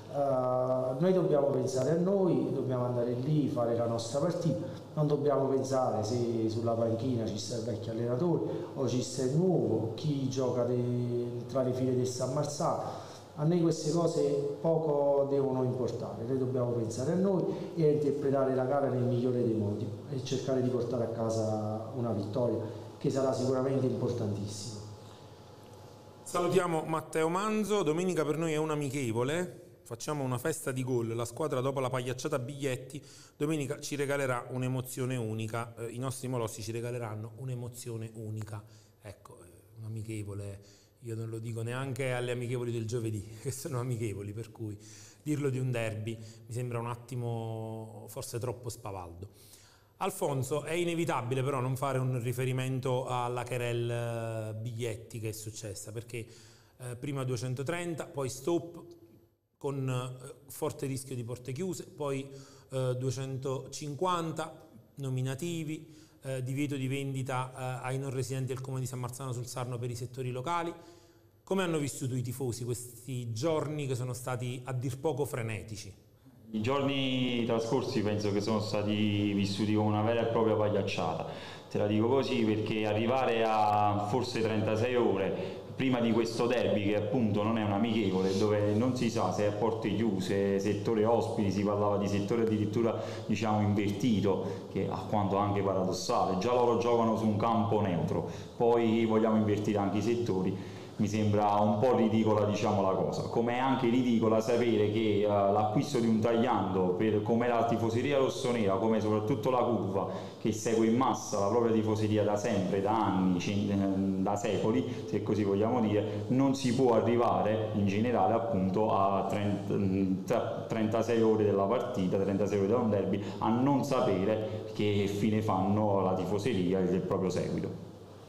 Uh, noi dobbiamo pensare a noi, dobbiamo andare lì, fare la nostra partita, non dobbiamo pensare se sulla panchina ci sta il vecchio allenatore o ci sta il nuovo, chi gioca de, tra le file del San Marzano. A noi queste cose poco devono importare, noi dobbiamo pensare a noi e a interpretare la gara nel migliore dei modi e cercare di portare a casa una vittoria che sarà sicuramente importantissima. Salutiamo Matteo Manzo. Domenica per noi è un amichevole, facciamo una festa di gol, la squadra dopo la pagliacciata biglietti domenica ci regalerà un'emozione unica, eh, i nostri molossi ci regaleranno un'emozione unica. Ecco, un amichevole. Io non lo dico neanche alle amichevoli del giovedì, che sono amichevoli, per cui dirlo di un derby mi sembra un attimo forse troppo spavaldo. Alfonso, è inevitabile però non fare un riferimento alla querel biglietti che è successa, perché eh, prima duecentotrenta, poi stop con eh, forte rischio di porte chiuse, poi eh, duecentocinquanta nominativi, eh, divieto di vendita eh, ai non residenti del comune di San Marzano sul Sarno per i settori locali. Come hanno vissuto i tifosi questi giorni che sono stati a dir poco frenetici? I giorni trascorsi penso che sono stati vissuti come una vera e propria pagliacciata. Te la dico così perché arrivare a forse trentasei ore prima di questo derby, che appunto non è un amichevole, dove non si sa se è a porte chiuse, settore ospiti, si parlava di settore addirittura diciamo invertito, che a quanto anche paradossale, già loro giocano su un campo neutro, poi vogliamo invertire anche i settori. Mi sembra un po' ridicola diciamo la cosa, come è anche ridicola sapere che uh, l'acquisto di un tagliando per come la tifoseria rossonera, come soprattutto la curva che segue in massa la propria tifoseria da sempre, da anni, da secoli, se così vogliamo dire, non si può arrivare in generale appunto a trenta, trentasei ore della partita, trentasei ore da un derby, a non sapere che fine fanno la tifoseria e il proprio seguito.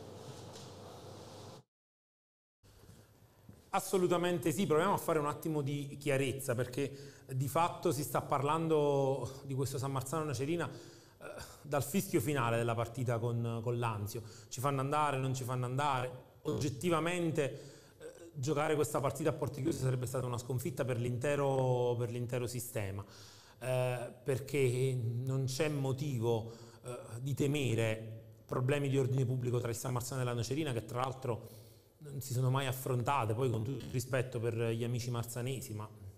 Assolutamente sì, proviamo a fare un attimo di chiarezza, perché di fatto si sta parlando di questo San Marzano Nocerina eh, dal fischio finale della partita con, con l'Anzio. Ci fanno andare, non ci fanno andare. Oggettivamente eh, giocare questa partita a porte chiuse sarebbe stata una sconfitta per l'intero per l'intero sistema, eh, perché non c'è motivo eh, di temere problemi di ordine pubblico tra il San Marzano e la Nocerina, che tra l'altro non si sono mai affrontate, poi con tutto il rispetto per gli amici marzanesi, ma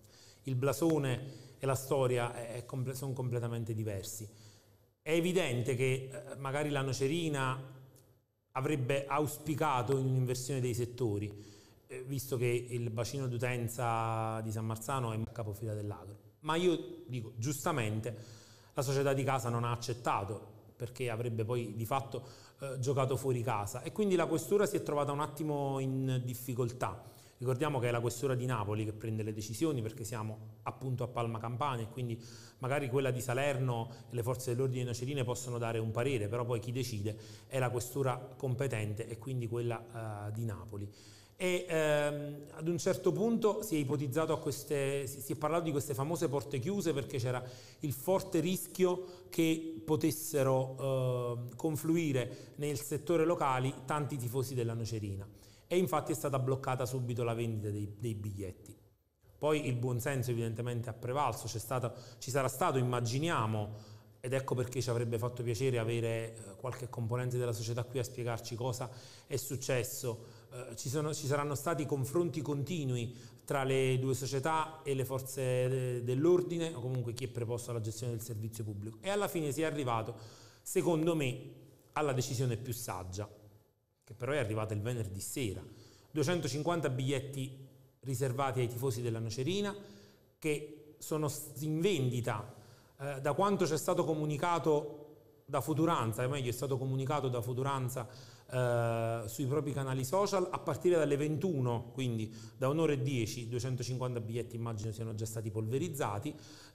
il blasone e la storia è, è, sono completamente diversi. È evidente che eh, magari la Nocerina avrebbe auspicato in un'inversione dei settori, eh, visto che il bacino d'utenza di San Marzano è il capofila dell'agro. Ma io dico, giustamente, la società di casa non ha accettato, perché avrebbe poi di fatto eh, giocato fuori casa, e quindi la questura si è trovata un attimo in difficoltà. Ricordiamo che è la questura di Napoli che prende le decisioni, perché siamo appunto a Palma Campania, e quindi magari quella di Salerno e le forze dell'ordine nocerine possono dare un parere, però poi chi decide è la questura competente, e quindi quella uh, di Napoli. E ehm, ad un certo punto si è ipotizzato a queste, si è parlato di queste famose porte chiuse, perché c'era il forte rischio che potessero eh, confluire nel settore locali tanti tifosi della Nocerina, e infatti è stata bloccata subito la vendita dei, dei biglietti. Poi il buonsenso evidentemente ha prevalso, c'è stato, ci sarà stato, immaginiamo, ed ecco perché ci avrebbe fatto piacere avere qualche componente della società qui a spiegarci cosa è successo. Eh, ci, sono, ci saranno stati confronti continui tra le due società e le forze de, dell'ordine, o comunque chi è preposto alla gestione del servizio pubblico, e alla fine si è arrivato, secondo me, alla decisione più saggia, che però è arrivata il venerdì sera. duecentocinquanta biglietti riservati ai tifosi della Nocerina, che sono in vendita. Eh, da quanto ci è stato comunicato da Futuranza, o meglio è stato comunicato da Futuranza eh, sui propri canali social, a partire dalle ventuno, quindi da un'ora e dieci, duecentocinquanta biglietti immagino siano già stati polverizzati.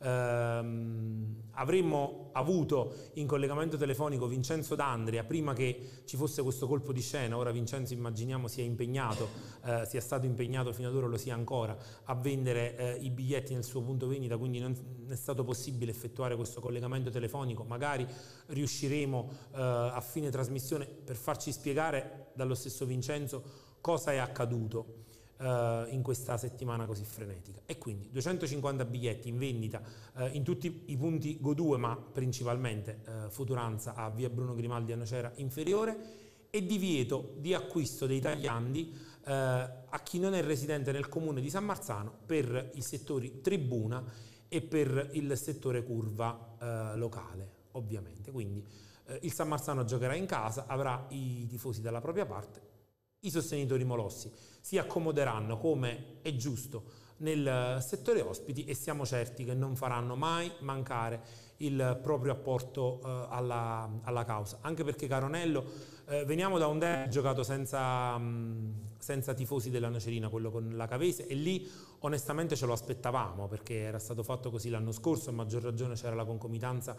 Eh, avremmo avuto in collegamento telefonico Vincenzo D'Andrea prima che ci fosse questo colpo di scena. Ora Vincenzo immaginiamo sia impegnato, eh, sia stato impegnato fino ad ora, lo sia ancora, a vendere eh, i biglietti nel suo punto vendita, quindi non è stato possibile effettuare questo collegamento telefonico. Magari riusciremo eh, a fine trasmissione per farci spiegare dallo stesso Vincenzo cosa è accaduto eh, in questa settimana così frenetica. E quindi duecentocinquanta biglietti in vendita eh, in tutti i punti Go due, ma principalmente eh, Futuranza a via Bruno Grimaldi a Nocera Inferiore, e divieto di acquisto dei tagliandi eh, a chi non è residente nel comune di San Marzano per i settori tribuna e per il settore curva eh, locale, ovviamente. Quindi eh, il San Marzano giocherà in casa, avrà i tifosi dalla propria parte, i sostenitori molossi si accomoderanno come è giusto nel settore ospiti, e siamo certi che non faranno mai mancare il proprio apporto eh, alla, alla causa, anche perché, caro Nello, eh, veniamo da un derby giocato senza, mh, senza tifosi della Nocerina, quello con la Cavese, e lì onestamente ce lo aspettavamo, perché era stato fatto così l'anno scorso, a maggior ragione c'era la concomitanza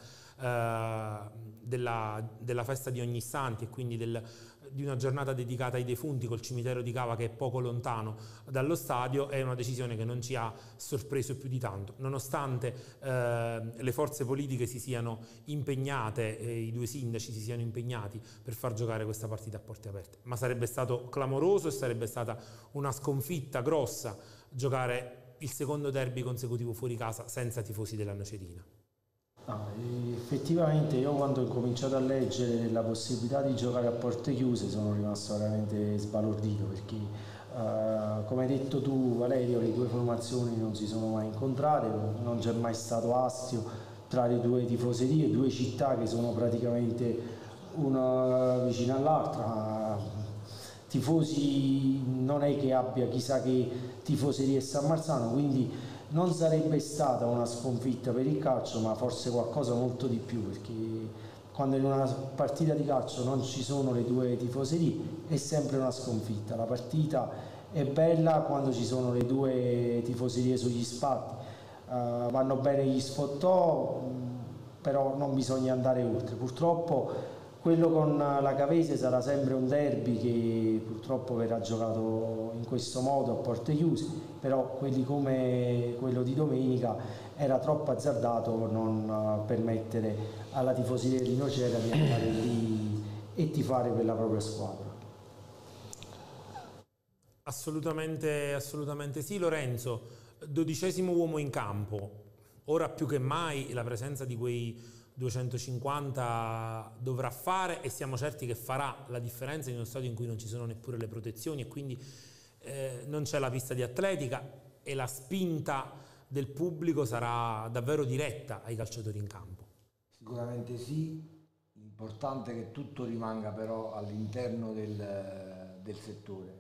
eh, della, della festa di Ognissanti, e quindi del, di una giornata dedicata ai defunti col cimitero di Cava, che è poco lontano dallo stadio. È una decisione che non ci ha sorpreso più di tanto, nonostante eh, le forze politiche si siano impegnate, eh, i due sindaci si siano impegnati per far giocare questa partita a porte aperte. Ma sarebbe stato clamoroso e sarebbe stata una sconfitta grossa giocare il secondo derby consecutivo fuori casa senza tifosi della Nocerina. No, effettivamente io quando ho cominciato a leggere la possibilità di giocare a porte chiuse sono rimasto veramente sbalordito, perché uh, come hai detto tu, Valerio, le due formazioni non si sono mai incontrate, non c'è mai stato astio tra le due tifoserie, due città che sono praticamente una vicina all'altra. Tifosi non è che abbia chissà che tifoserie San Marzano, quindi non sarebbe stata una sconfitta per il calcio, ma forse qualcosa molto di più, perché quando in una partita di calcio non ci sono le due tifoserie è sempre una sconfitta. La partita è bella quando ci sono le due tifoserie sugli spalti, uh, vanno bene gli sfottò, però non bisogna andare oltre. Purtroppo quello con la Cavese sarà sempre un derby che purtroppo verrà giocato in questo modo a porte chiuse, però quelli come quello di domenica era troppo azzardato non permettere alla tifoseria di Nocera di andare lì e tifare per la propria squadra. Assolutamente, assolutamente sì, Lorenzo. Dodicesimo uomo in campo, ora più che mai la presenza di quei duecentocinquanta dovrà fare, e siamo certi che farà la differenza in uno stadio in cui non ci sono neppure le protezioni, e quindi eh, non c'è la pista di atletica, e la spinta del pubblico sarà davvero diretta ai calciatori in campo. Sicuramente sì, l'importante è che tutto rimanga però all'interno del, del settore.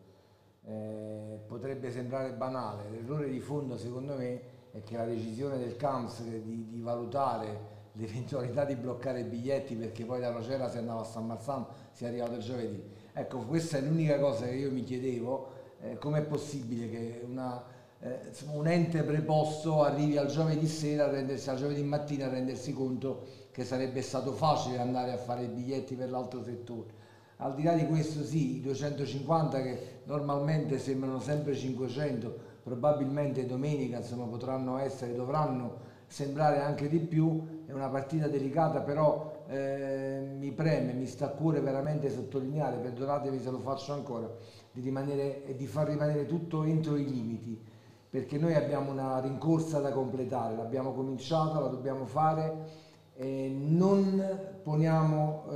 Eh, potrebbe sembrare banale, l'errore di fondo secondo me è che la decisione del Camps di, di valutare l'eventualità di bloccare i biglietti perché poi da Nocera si andava a San Marzano, si è arrivato il giovedì. Ecco, questa è l'unica cosa che io mi chiedevo, eh, com'è possibile che una, eh, un ente preposto arrivi al giovedì sera, a rendersi, al giovedì mattina a rendersi conto che sarebbe stato facile andare a fare i biglietti per l'altro settore. Al di là di questo sì, i duecentocinquanta che normalmente sembrano sempre cinquecento, probabilmente domenica insomma, potranno essere, dovranno sembrare anche di più. È una partita delicata, però eh, mi preme, mi sta a cuore veramente sottolineare, perdonatemi se lo faccio ancora, di rimanere e di far rimanere tutto entro i limiti, perché noi abbiamo una rincorsa da completare, l'abbiamo cominciata, la dobbiamo fare e non poniamo,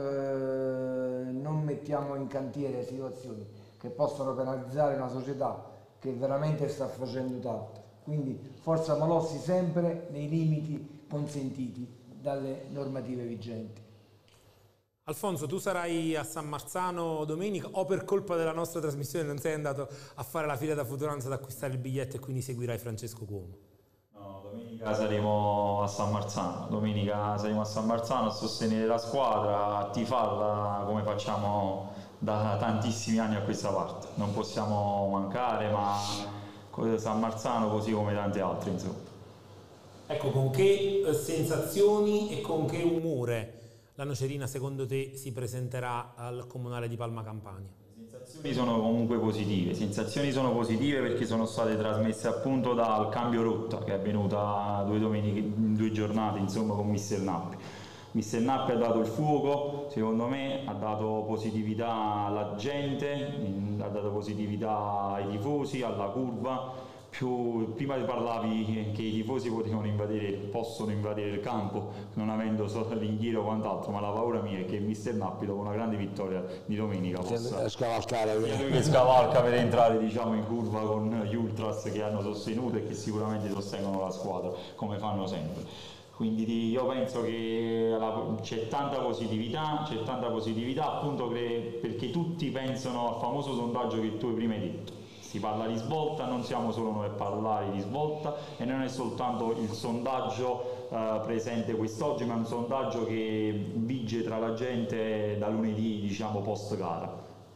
eh, non mettiamo in cantiere situazioni che possano penalizzare una società che veramente sta facendo tanto. Quindi Forza Malossi sempre nei limiti consentiti dalle normative vigenti. Alfonso, tu sarai a San Marzano domenica o per colpa della nostra trasmissione non sei andato a fare la fila da Futuranza ad acquistare il biglietto e quindi seguirai Francesco Cuomo? No, domenica saremo a San Marzano, domenica saremo a San Marzano a sostenere la squadra, a tifarla come facciamo da tantissimi anni a questa parte. Non possiamo mancare, ma San Marzano così come tante altre insomma. Ecco, con che sensazioni e con che umore la Nocerina secondo te si presenterà al Comunale di Palma Campania? Le sensazioni sono comunque positive, sensazioni sono positive perché sono state trasmesse appunto dal cambio rotta che è avvenuta due domeniche, due giornate insomma con mister Nappi. mister Nappi ha dato il fuoco, secondo me ha dato positività alla gente, ha dato positività ai tifosi, alla curva. Più, prima parlavi che i tifosi potevano invadere, possono invadere il campo non avendo solo l'inghiero o quant'altro, ma la paura mia è che mister Nappi dopo una grande vittoria di domenica possa scavalcare, sia lui che scavalca per entrare diciamo in curva con gli ultras che hanno sostenuto e che sicuramente sostengono la squadra come fanno sempre. Quindi io penso che c'è tanta positività, c'è tanta positività appunto perché tutti pensano al famoso sondaggio che tu prima hai detto. Si parla di svolta, non siamo solo noi a parlare di svolta e non è soltanto il sondaggio eh, presente quest'oggi, ma è un sondaggio che vige tra la gente da lunedì, diciamo, post gara.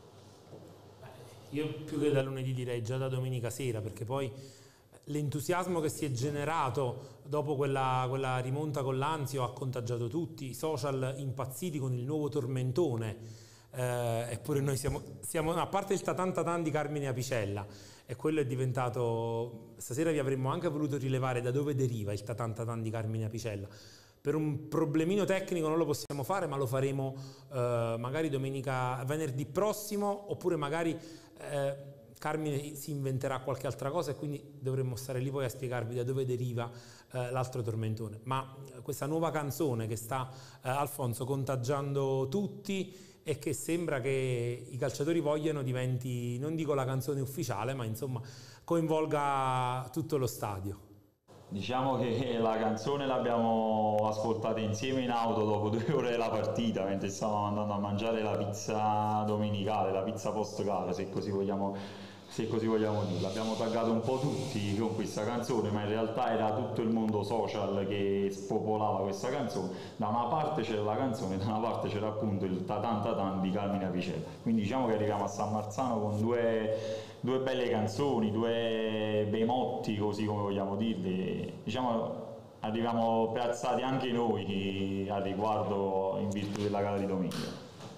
Io più che da lunedì direi già da domenica sera, perché poi l'entusiasmo che si è generato dopo quella, quella rimonta con l'Anzio ha contagiato tutti, i social impazziti con il nuovo tormentone. Eh, eppure noi siamo, siamo, a parte il tatan tatan di Carmine Apicella, e quello è diventato, stasera vi avremmo anche voluto rilevare da dove deriva il tatan tatan di Carmine Apicella. Per un problemino tecnico non lo possiamo fare, ma lo faremo eh, magari domenica, venerdì prossimo, oppure magari eh, Carmine si inventerà qualche altra cosa e quindi dovremmo stare lì poi a spiegarvi da dove deriva eh, l'altro tormentone. Ma questa nuova canzone che sta eh, Alfonso contagiando tutti e che sembra che i calciatori vogliano diventi, non dico la canzone ufficiale, ma insomma coinvolga tutto lo stadio. Diciamo che la canzone l'abbiamo ascoltata insieme in auto dopo due ore della partita, mentre stavamo andando a mangiare la pizza domenicale, la pizza post gara, se così vogliamo se così vogliamo dire. L'abbiamo taggato un po' tutti con questa canzone, ma in realtà era tutto il mondo social che spopolava questa canzone. Da una parte c'era la canzone, da una parte c'era appunto il tatan tatan di Carmine Apicella. Quindi diciamo che arriviamo a San Marzano con due, due belle canzoni, due bei motti, così come vogliamo dirli. Diciamo arriviamo piazzati anche noi al riguardo in virtù della gara di domenica.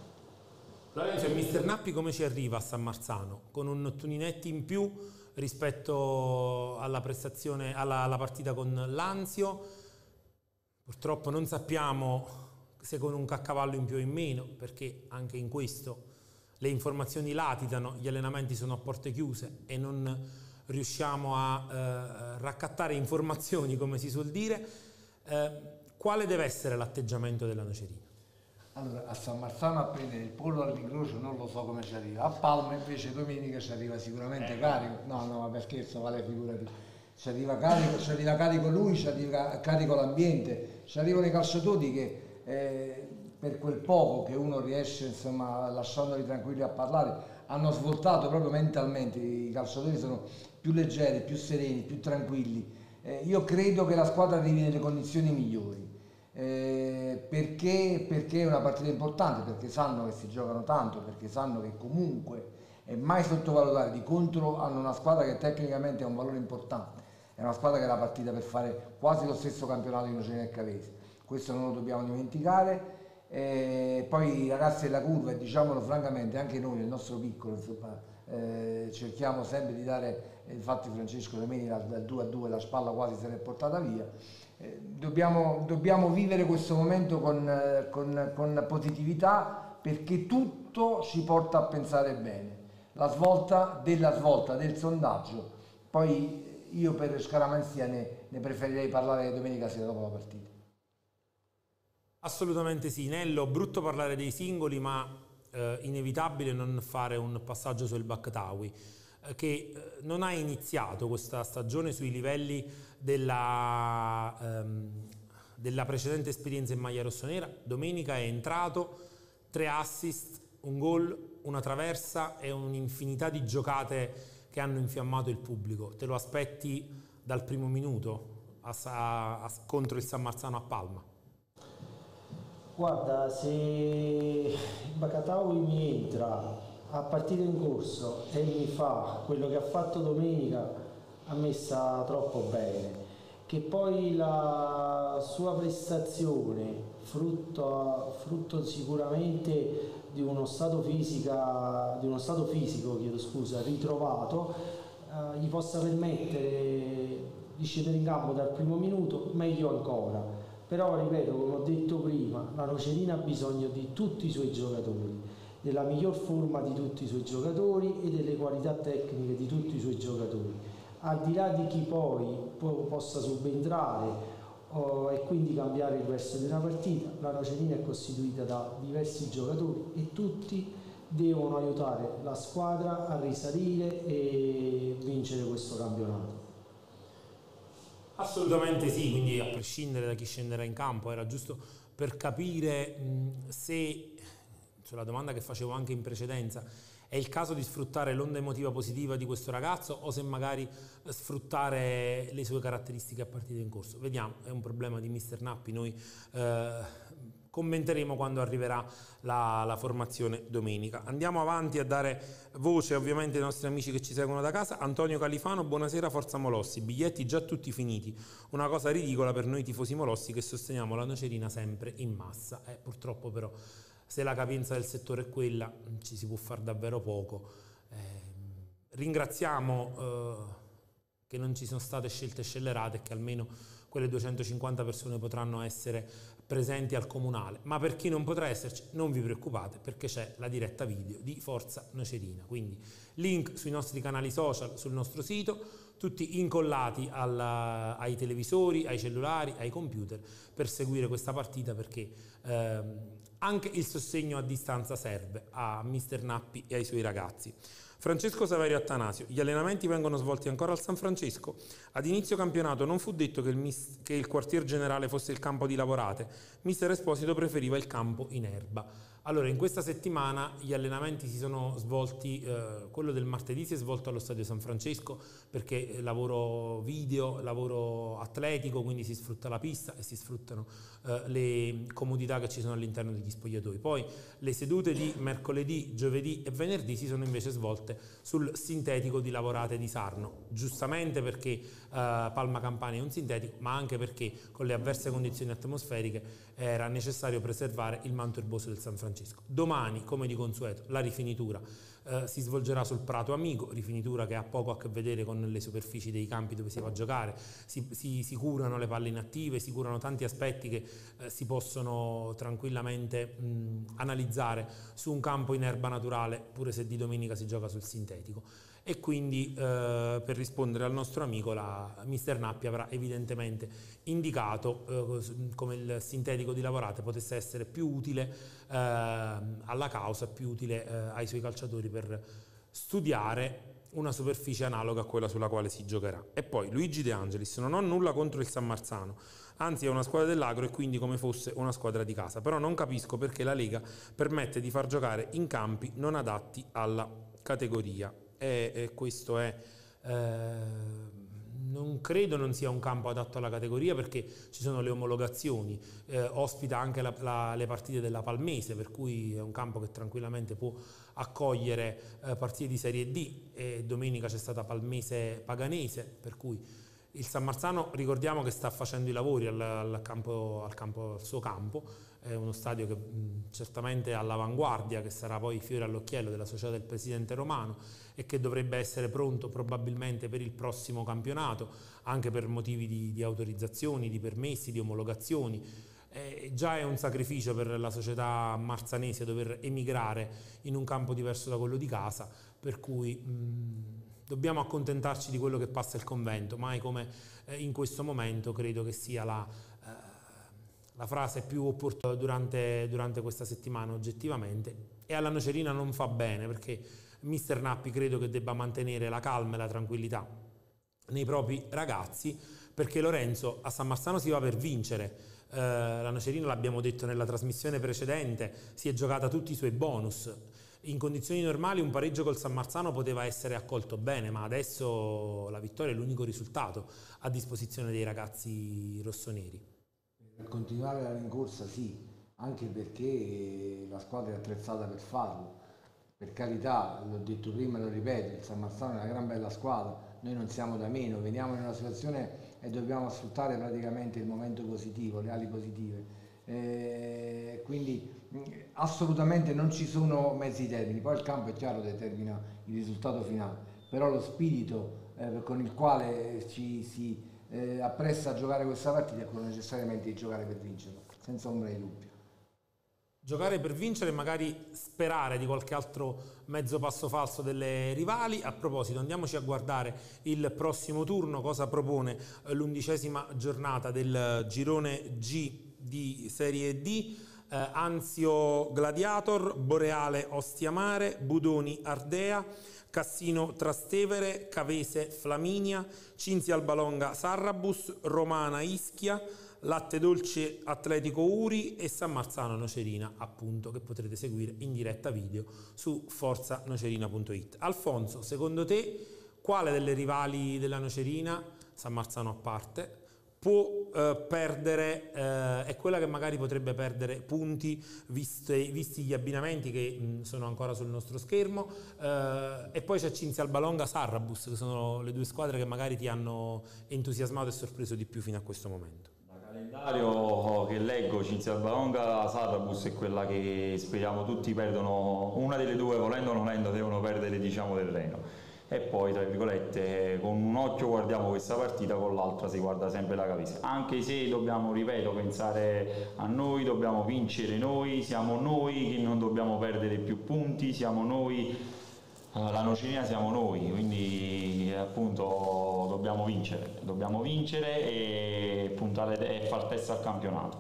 Lorenzo, mister Nappi come ci arriva a San Marzano? Con un Toninetti in più rispetto alla prestazione, alla, alla partita con l'Anzio. Purtroppo non sappiamo se con un caccavallo in più o in meno, perché anche in questo le informazioni latitano, gli allenamenti sono a porte chiuse e non riusciamo a eh, raccattare informazioni, come si suol dire. Eh, quale deve essere l'atteggiamento della Nocerina? Allora, a San Marzano a prendere il pollo all'incrocio non lo so come ci arriva, a Palma invece domenica ci arriva sicuramente eh, carico, no no vabbè scherzo, vale figurati, ci arriva carico, ci arriva carico lui, ci arriva carico l'ambiente, ci arrivano i calciatori che eh, per quel poco che uno riesce, insomma, lasciandoli tranquilli a parlare, hanno svoltato proprio mentalmente. I calciatori sono più leggeri, più sereni, più tranquilli. Eh, io credo che la squadra arrivi nelle condizioni migliori, eh, perché, perché è una partita importante, perché sanno che si giocano tanto, perché sanno che comunque è mai sottovalutare, di contro hanno una squadra che tecnicamente ha un valore importante, è una squadra che è la partita per fare quasi lo stesso campionato di Nocera e Cavese, questo non lo dobbiamo dimenticare. E poi i ragazzi della curva, e diciamolo francamente, anche noi nel nostro piccolo, insomma, eh, cerchiamo sempre di dare, infatti Francesco domenica dal due a due la spalla quasi se l'è portata via, eh, dobbiamo, dobbiamo vivere questo momento con, eh, con, con positività, perché tutto ci porta a pensare bene. La svolta della svolta del sondaggio, poi io per scaramanzia ne, ne preferirei parlare domenica sera dopo la partita. Assolutamente sì, Nello, brutto parlare dei singoli, ma eh, inevitabile non fare un passaggio sul Baktawi, eh, che eh, non ha iniziato questa stagione sui livelli della, ehm, della precedente esperienza in maglia rossonera. Domenica è entrato, tre assist, un gol, una traversa e un'infinità di giocate che hanno infiammato il pubblico. Te lo aspetti dal primo minuto a, a, a, contro il San Marzano a Palma? Guarda, se Baktawi mi entra a partita in corso e mi fa quello che ha fatto domenica, a me sta troppo bene. Che poi la sua prestazione, frutto, frutto sicuramente di uno stato fisica, di uno stato fisico, chiedo scusa, ritrovato, eh, gli possa permettere di scendere in campo dal primo minuto, meglio ancora. Però ripeto, come ho detto prima, la Nocerina ha bisogno di tutti i suoi giocatori, della miglior forma di tutti i suoi giocatori e delle qualità tecniche di tutti i suoi giocatori. Al di là di chi poi po possa subentrare oh, e quindi cambiare il verso di una partita, la Nocerina è costituita da diversi giocatori e tutti devono aiutare la squadra a risalire e vincere questo campionato. Assolutamente sì, quindi a prescindere da chi scenderà in campo, era giusto per capire mh, se, sulla domanda che facevo anche in precedenza, è il caso di sfruttare l'onda emotiva positiva di questo ragazzo o se magari sfruttare le sue caratteristiche a partita in corso. Vediamo, è un problema di mister Nappi, noi eh, commenteremo quando arriverà la, la formazione domenica. Andiamo avanti a dare voce ovviamente ai nostri amici che ci seguono da casa. Antonio Califano, buonasera, forza Molossi, biglietti già tutti finiti, una cosa ridicola per noi tifosi Molossi che sosteniamo la Nocerina sempre in massa. Eh, purtroppo però se la capienza del settore è quella ci si può fare davvero poco. Eh, ringraziamo eh, che non ci sono state scelte scellerate e che almeno quelle duecentocinquanta persone potranno essere presenti al comunale, ma per chi non potrà esserci non vi preoccupate perché c'è la diretta video di Forza Nocerina, quindi link sui nostri canali social, sul nostro sito, tutti incollati alla, ai televisori, ai cellulari, ai computer per seguire questa partita, perché ehm, anche il sostegno a distanza serve a mister Nappi e ai suoi ragazzi. Francesco Saverio Attanasio, gli allenamenti vengono svolti ancora al San Francesco? Ad inizio campionato non fu detto che il, mis che il quartier generale fosse il campo di lavorate, mister Esposito preferiva il campo in erba. Allora, in questa settimana gli allenamenti si sono svolti, eh, quello del martedì si è svolto allo Stadio San Francesco perché lavoro video, lavoro atletico, quindi si sfrutta la pista e si sfruttano eh, le comodità che ci sono all'interno degli spogliatoi. Poi le sedute di mercoledì, giovedì e venerdì si sono invece svolte sul sintetico di Lavorate di Sarno, giustamente perché eh, Palma Campania è un sintetico, ma anche perché con le avverse condizioni atmosferiche era necessario preservare il manto erboso del San Francesco. Domani, come di consueto, la rifinitura eh, si svolgerà sul Prato Amico, rifinitura che ha poco a che vedere con le superfici dei campi dove si va a giocare, si, si, si curano le palle inattive, si curano tanti aspetti che eh, si possono tranquillamente mh, analizzare su un campo in erba naturale, pure se di domenica si gioca sul sintetico. E quindi eh, per rispondere al nostro amico, la mister Nappi avrà evidentemente indicato eh, come il sintetico di Lavorate potesse essere più utile eh, alla causa, più utile eh, ai suoi calciatori per studiare una superficie analoga a quella sulla quale si giocherà. E poi Luigi De Angelis: non ho nulla contro il San Marzano, anzi è una squadra dell'Agro e quindi come fosse una squadra di casa, però non capisco perché la Lega permette di far giocare in campi non adatti alla categoria. E, e questo è eh, non credo non sia un campo adatto alla categoria, perché ci sono le omologazioni, eh, ospita anche la, la, le partite della Palmese, per cui è un campo che tranquillamente può accogliere eh, partite di Serie D, e domenica c'è stata Palmese Paganese, per cui il San Marzano ricordiamo che sta facendo i lavori al, al, campo, al, campo, al suo campo, è uno stadio che mh, certamente è all'avanguardia, che sarà poi fiore all'occhiello della società del presidente Romano e che dovrebbe essere pronto probabilmente per il prossimo campionato, anche per motivi di, di autorizzazioni, di permessi, di omologazioni. Eh, già è un sacrificio per la società marzanese dover emigrare in un campo diverso da quello di casa, per cui mh, dobbiamo accontentarci di quello che passa il convento, mai come eh, in questo momento credo che sia la, eh, la frase più opportuna durante, durante questa settimana oggettivamente, e alla Nocerina non fa bene, perché mister Nappi credo che debba mantenere la calma e la tranquillità nei propri ragazzi, perché Lorenzo a San Marzano si va per vincere. Eh, la Nocerina, l'abbiamo detto nella trasmissione precedente, si è giocata tutti i suoi bonus. In condizioni normali un pareggio col San Marzano poteva essere accolto bene, ma adesso la vittoria è l'unico risultato a disposizione dei ragazzi rossoneri. Per continuare la rincorsa sì, anche perché la squadra è attrezzata per farlo. Per carità, l'ho detto prima e lo ripeto, il San Marzano è una gran bella squadra, noi non siamo da meno, veniamo in una situazione e dobbiamo sfruttare praticamente il momento positivo, le ali positive. Eh, quindi assolutamente non ci sono mezzi termini, poi il campo è chiaro determina il risultato finale, però lo spirito eh, con il quale ci si eh, appresta a giocare questa partita è quello necessariamente di giocare per vincerla, senza ombra di dubbio. Giocare per vincere e magari sperare di qualche altro mezzo passo falso delle rivali. A proposito, andiamoci a guardare il prossimo turno, cosa propone l'undicesima giornata del girone G di Serie D. eh, Anzio Gladiator, Boreale Ostiamare, Budoni Ardea, Cassino Trastevere, Cavese Flaminia, Cinzia Albalonga Sarrabus, Romana Ischia, Latte Dolce Atletico Uri e San Marzano Nocerina, appunto, che potrete seguire in diretta video su forza nocerina punto it. Alfonso, secondo te quale delle rivali della Nocerina, San Marzano a parte, può eh, perdere, eh, è quella che magari potrebbe perdere punti visti, visti gli abbinamenti che mh, sono ancora sul nostro schermo, eh, e poi c'è Cinzia Albalonga Sarrabus, che sono le due squadre che magari ti hanno entusiasmato e sorpreso di più fino a questo momento. Da calendario che leggo, Cinzia Albalonga Sarrabus è quella che speriamo tutti perdono, una delle due, volendo o nolendo, devono perdere, diciamo, terreno. E poi, tra virgolette, con un occhio guardiamo questa partita, con l'altra si guarda sempre la Cavese, anche se dobbiamo, ripeto, pensare a noi, dobbiamo vincere noi, siamo noi che non dobbiamo perdere più punti, siamo noi, la Nocerina siamo noi, quindi appunto dobbiamo vincere, dobbiamo vincere e puntare e far testa al campionato.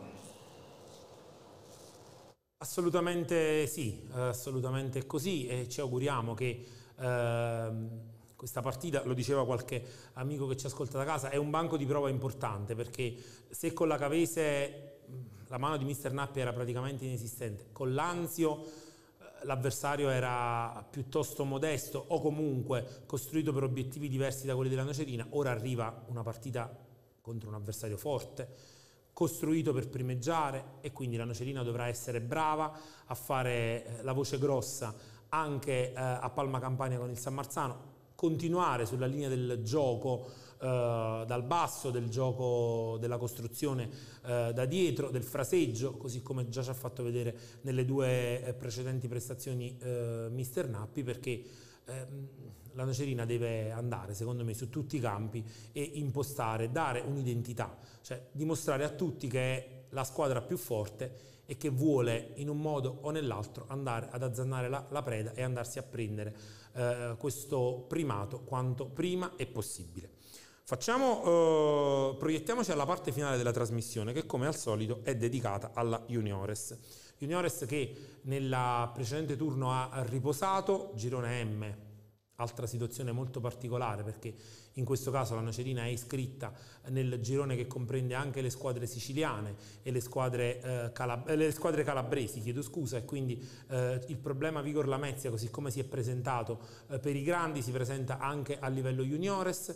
Assolutamente sì, assolutamente così, e ci auguriamo che Uh, questa partita, lo diceva qualche amico che ci ascolta da casa, è un banco di prova importante, perché se con la Cavese la mano di mister Nappi era praticamente inesistente, con l'Anzio l'avversario era piuttosto modesto o comunque costruito per obiettivi diversi da quelli della Nocerina, ora arriva una partita contro un avversario forte, costruito per primeggiare, e quindi la Nocerina dovrà essere brava a fare la voce grossa anche eh, a Palma Campania con il San Marzano, continuare sulla linea del gioco eh, dal basso, del gioco della costruzione eh, da dietro, del fraseggio, così come già ci ha fatto vedere nelle due eh, precedenti prestazioni eh, mister Nappi, perché eh, la Nocerina deve andare, secondo me, su tutti i campi e impostare, dare un'identità, cioè dimostrare a tutti che è la squadra più forte e che vuole in un modo o nell'altro andare ad azzannare la, la preda e andarsi a prendere eh, questo primato quanto prima è possibile. Facciamo, eh, proiettiamoci alla parte finale della trasmissione, che come al solito è dedicata alla Juniores. Juniores che nella precedente turno ha riposato, girone M altra situazione molto particolare, perché in questo caso la Nocerina è iscritta nel girone che comprende anche le squadre siciliane e le squadre, eh, calab- le squadre calabresi, chiedo scusa, e quindi eh, il problema Vigor Lamezia, così come si è presentato eh, per i grandi, si presenta anche a livello juniores,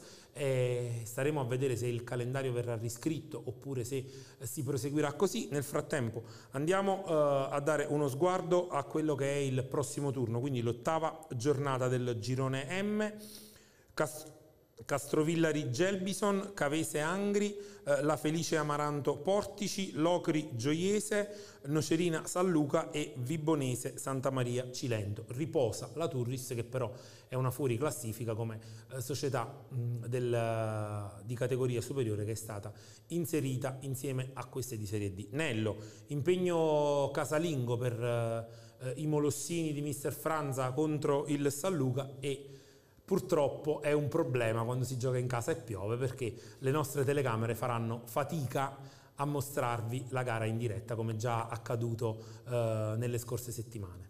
e staremo a vedere se il calendario verrà riscritto oppure se eh, si proseguirà così. Nel frattempo andiamo eh, a dare uno sguardo a quello che è il prossimo turno, quindi l'ottava giornata del girone M. Cast- Castrovillari Gelbison, Cavese Angri, eh, La Felice Amaranto Portici, Locri Gioiese, Nocerina San Luca e Vibonese Santa Maria Cilento. Riposa la Turris, che però è una fuori classifica come eh, società mh, del, di categoria superiore, che è stata inserita insieme a queste di Serie D. Nello, impegno casalingo per eh, i molossini di mister Franza contro il San Luca, e purtroppo è un problema quando si gioca in casa e piove, perché le nostre telecamere faranno fatica a mostrarvi la gara in diretta, come già accaduto eh, nelle scorse settimane.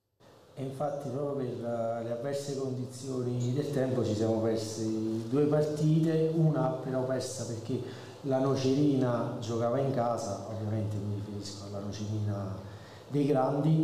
E infatti proprio per le avverse condizioni del tempo ci siamo persi due partite, una però persa perché la Nocerina giocava in casa, ovviamente mi riferisco alla Nocerina dei grandi,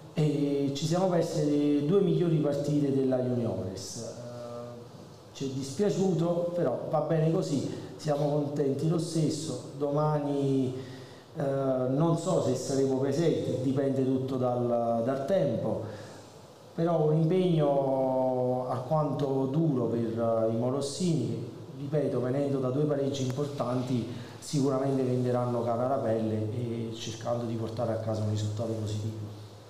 e ci siamo perse le due migliori partite della Juniores. Ci è dispiaciuto, però va bene così, siamo contenti lo stesso. Domani eh, non so se saremo presenti, dipende tutto dal, dal tempo, però un impegno alquanto duro per i molossini che, ripeto, venendo da due pareggi importanti sicuramente venderanno cara la pelle e cercando di portare a casa un risultato positivo.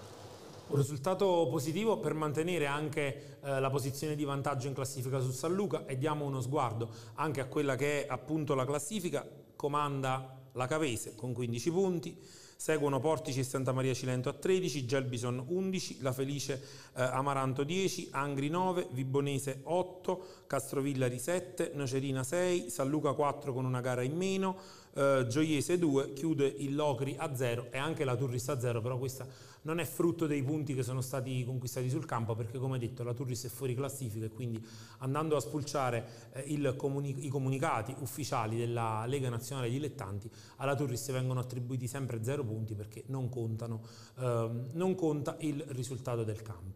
Un risultato positivo per mantenere anche eh, la posizione di vantaggio in classifica su San Luca, e diamo uno sguardo anche a quella che è appunto la classifica. Comanda la Cavese con quindici punti, seguono Portici e Santa Maria Cilento a tredici, Gelbison undici, La Felice eh, Amaranto dieci, Angri nove, Vibonese otto, Castrovillari sette, Nocerina sei, San Luca quattro con una gara in meno, eh, Gioiese due, chiude il Locri a zero e anche la Turris a zero, però questa non è frutto dei punti che sono stati conquistati sul campo, perché come detto la Turris è fuori classifica, e quindi andando a spulciare eh, il comuni- i comunicati ufficiali della Lega Nazionale Dilettanti, alla Turris vengono attribuiti sempre zero punti, perché non contano, ehm, non conta il risultato del campo.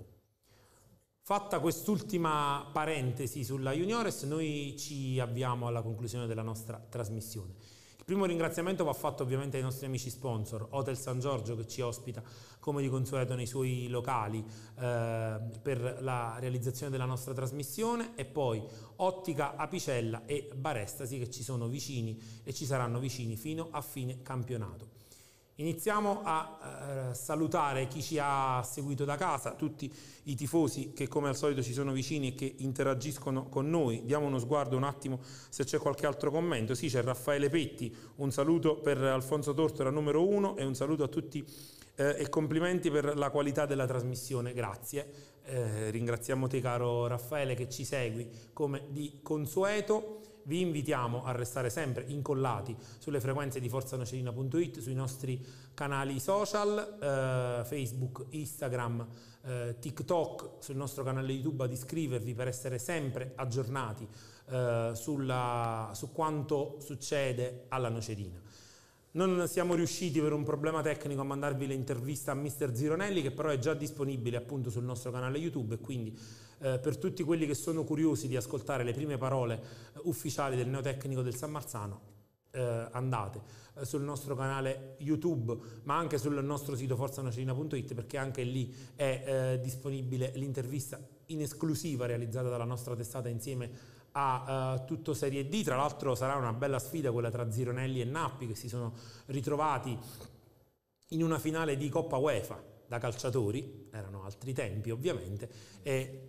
Fatta quest'ultima parentesi sulla Juniores, noi ci avviamo alla conclusione della nostra trasmissione. Il primo ringraziamento va fatto ovviamente ai nostri amici sponsor, Hotel San Giorgio, che ci ospita come di consueto nei suoi locali eh, per la realizzazione della nostra trasmissione, e poi Ottica Apicella e Barestasi, che ci sono vicini e ci saranno vicini fino a fine campionato. Iniziamo a eh, salutare chi ci ha seguito da casa, tutti i tifosi che come al solito ci sono vicini e che interagiscono con noi. Diamo uno sguardo un attimo se c'è qualche altro commento. Sì, c'è Raffaele Petti, un saluto per Alfonso Tortora numero uno e un saluto a tutti eh, e complimenti per la qualità della trasmissione, grazie. Eh, ringraziamo te, caro Raffaele, che ci segui come di consueto. Vi invitiamo a restare sempre incollati sulle frequenze di forzanocerina punto it, sui nostri canali social, eh, Facebook, Instagram, eh, TikTok, sul nostro canale YouTube, ad iscrivervi per essere sempre aggiornati eh, sulla, su quanto succede alla Nocerina. Non siamo riusciti per un problema tecnico a mandarvi l'intervista a mister Zironelli, che però è già disponibile appunto sul nostro canale YouTube, e quindi eh, per tutti quelli che sono curiosi di ascoltare le prime parole eh, ufficiali del neotecnico del San Marzano, eh, andate eh, sul nostro canale YouTube, ma anche sul nostro sito forzanocerina punto it, perché anche lì è eh, disponibile l'intervista in esclusiva realizzata dalla nostra testata insieme a uh, tutto Serie D. Tra l'altro sarà una bella sfida quella tra Zironelli e Nappi, che si sono ritrovati in una finale di Coppa UEFA da calciatori, erano altri tempi ovviamente, e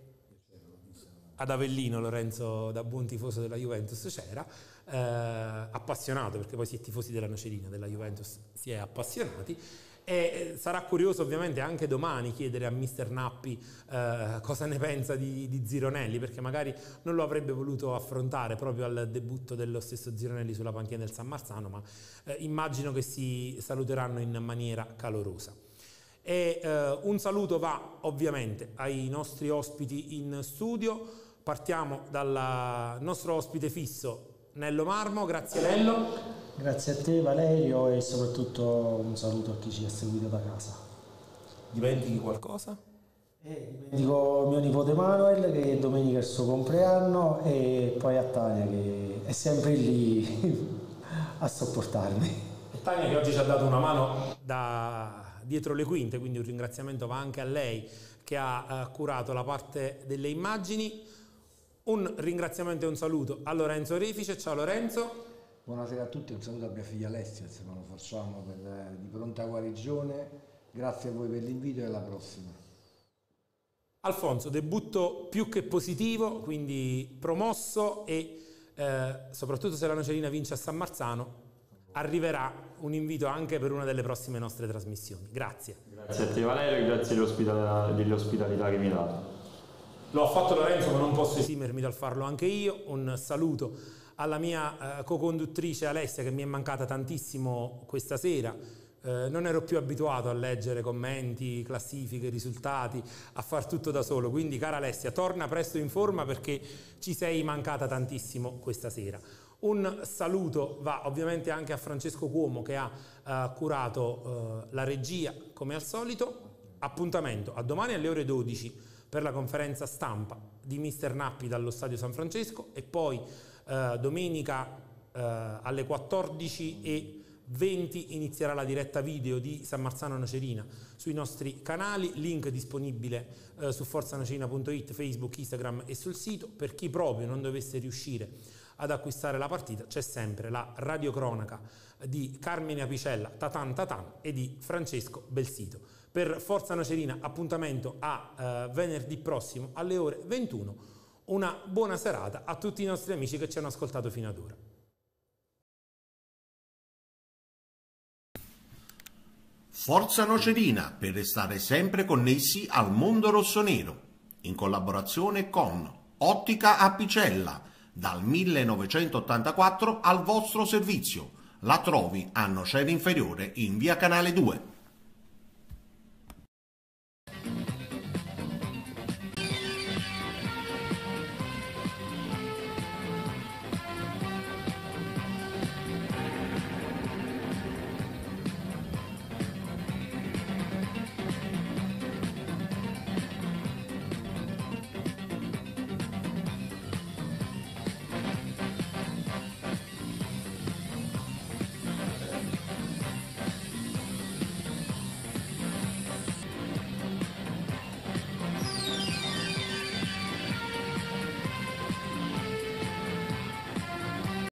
ad Avellino Lorenzo, da buon tifoso della Juventus, c'era, eh, appassionato, perché poi si è tifosi della Nocerina, della Juventus si è appassionati. E sarà curioso ovviamente anche domani chiedere a mister Nappi eh, cosa ne pensa di, di Zironelli, perché magari non lo avrebbe voluto affrontare proprio al debutto dello stesso Zironelli sulla panchina del San Marzano, ma eh, immagino che si saluteranno in maniera calorosa. E eh, un saluto va ovviamente ai nostri ospiti in studio. Partiamo dal nostro ospite fisso, Nello Marmo. Grazie Nello. Grazie a te Valerio e soprattutto un saluto a chi ci ha seguito da casa. Dimentichi qualcosa? Eh, dimentico mio nipote Manuel che domenica è il suo compleanno e poi a Tania che è sempre lì a sopportarmi. E Tania che oggi ci ha dato una mano da dietro le quinte, quindi un ringraziamento va anche a lei che ha uh, curato la parte delle immagini. Un ringraziamento e un saluto a Lorenzo Refice. Ciao Lorenzo. Buonasera a tutti, un saluto a mia figlia Alessia, se lo facciamo per, eh, di pronta guarigione. Grazie a voi per l'invito e alla prossima. Alfonso, debutto più che positivo, quindi promosso e eh, soprattutto se la Nocerina vince a San Marzano arriverà un invito anche per una delle prossime nostre trasmissioni. Grazie. Grazie a te Valerio e grazie dell'ospitalità, dell'ospitalità che mi hai dato. Lo ha fatto Lorenzo, ma non posso esimermi dal farlo anche io. Un saluto alla mia eh, co-conduttrice Alessia che mi è mancata tantissimo questa sera. Eh, non ero più abituato a leggere commenti, classifiche, risultati, a far tutto da solo. Quindi cara Alessia, torna presto in forma perché ci sei mancata tantissimo questa sera. Un saluto va ovviamente anche a Francesco Cuomo che ha eh, curato eh, la regia come al solito. Appuntamento a domani alle ore dodici per la conferenza stampa di mister Nappi dallo Stadio San Francesco e poi eh, domenica eh, alle quattordici e venti inizierà la diretta video di San Marzano Nocerina sui nostri canali, link disponibile eh, su forzanocerina punto it, Facebook, Instagram e sul sito. Per chi proprio non dovesse riuscire ad acquistare la partita c'è sempre la radiocronaca di Carmine Apicella, Tatan Tatan, e di Francesco Belsito. Per Forza Nocerina appuntamento a eh, venerdì prossimo alle ore ventuno. Una buona serata a tutti i nostri amici che ci hanno ascoltato fino ad ora. Forza Nocerina, per restare sempre connessi al mondo rossonero, in collaborazione con Ottica Apicella, dal millenovecentottantaquattro al vostro servizio. La trovi a Nocera Inferiore in via Canale due.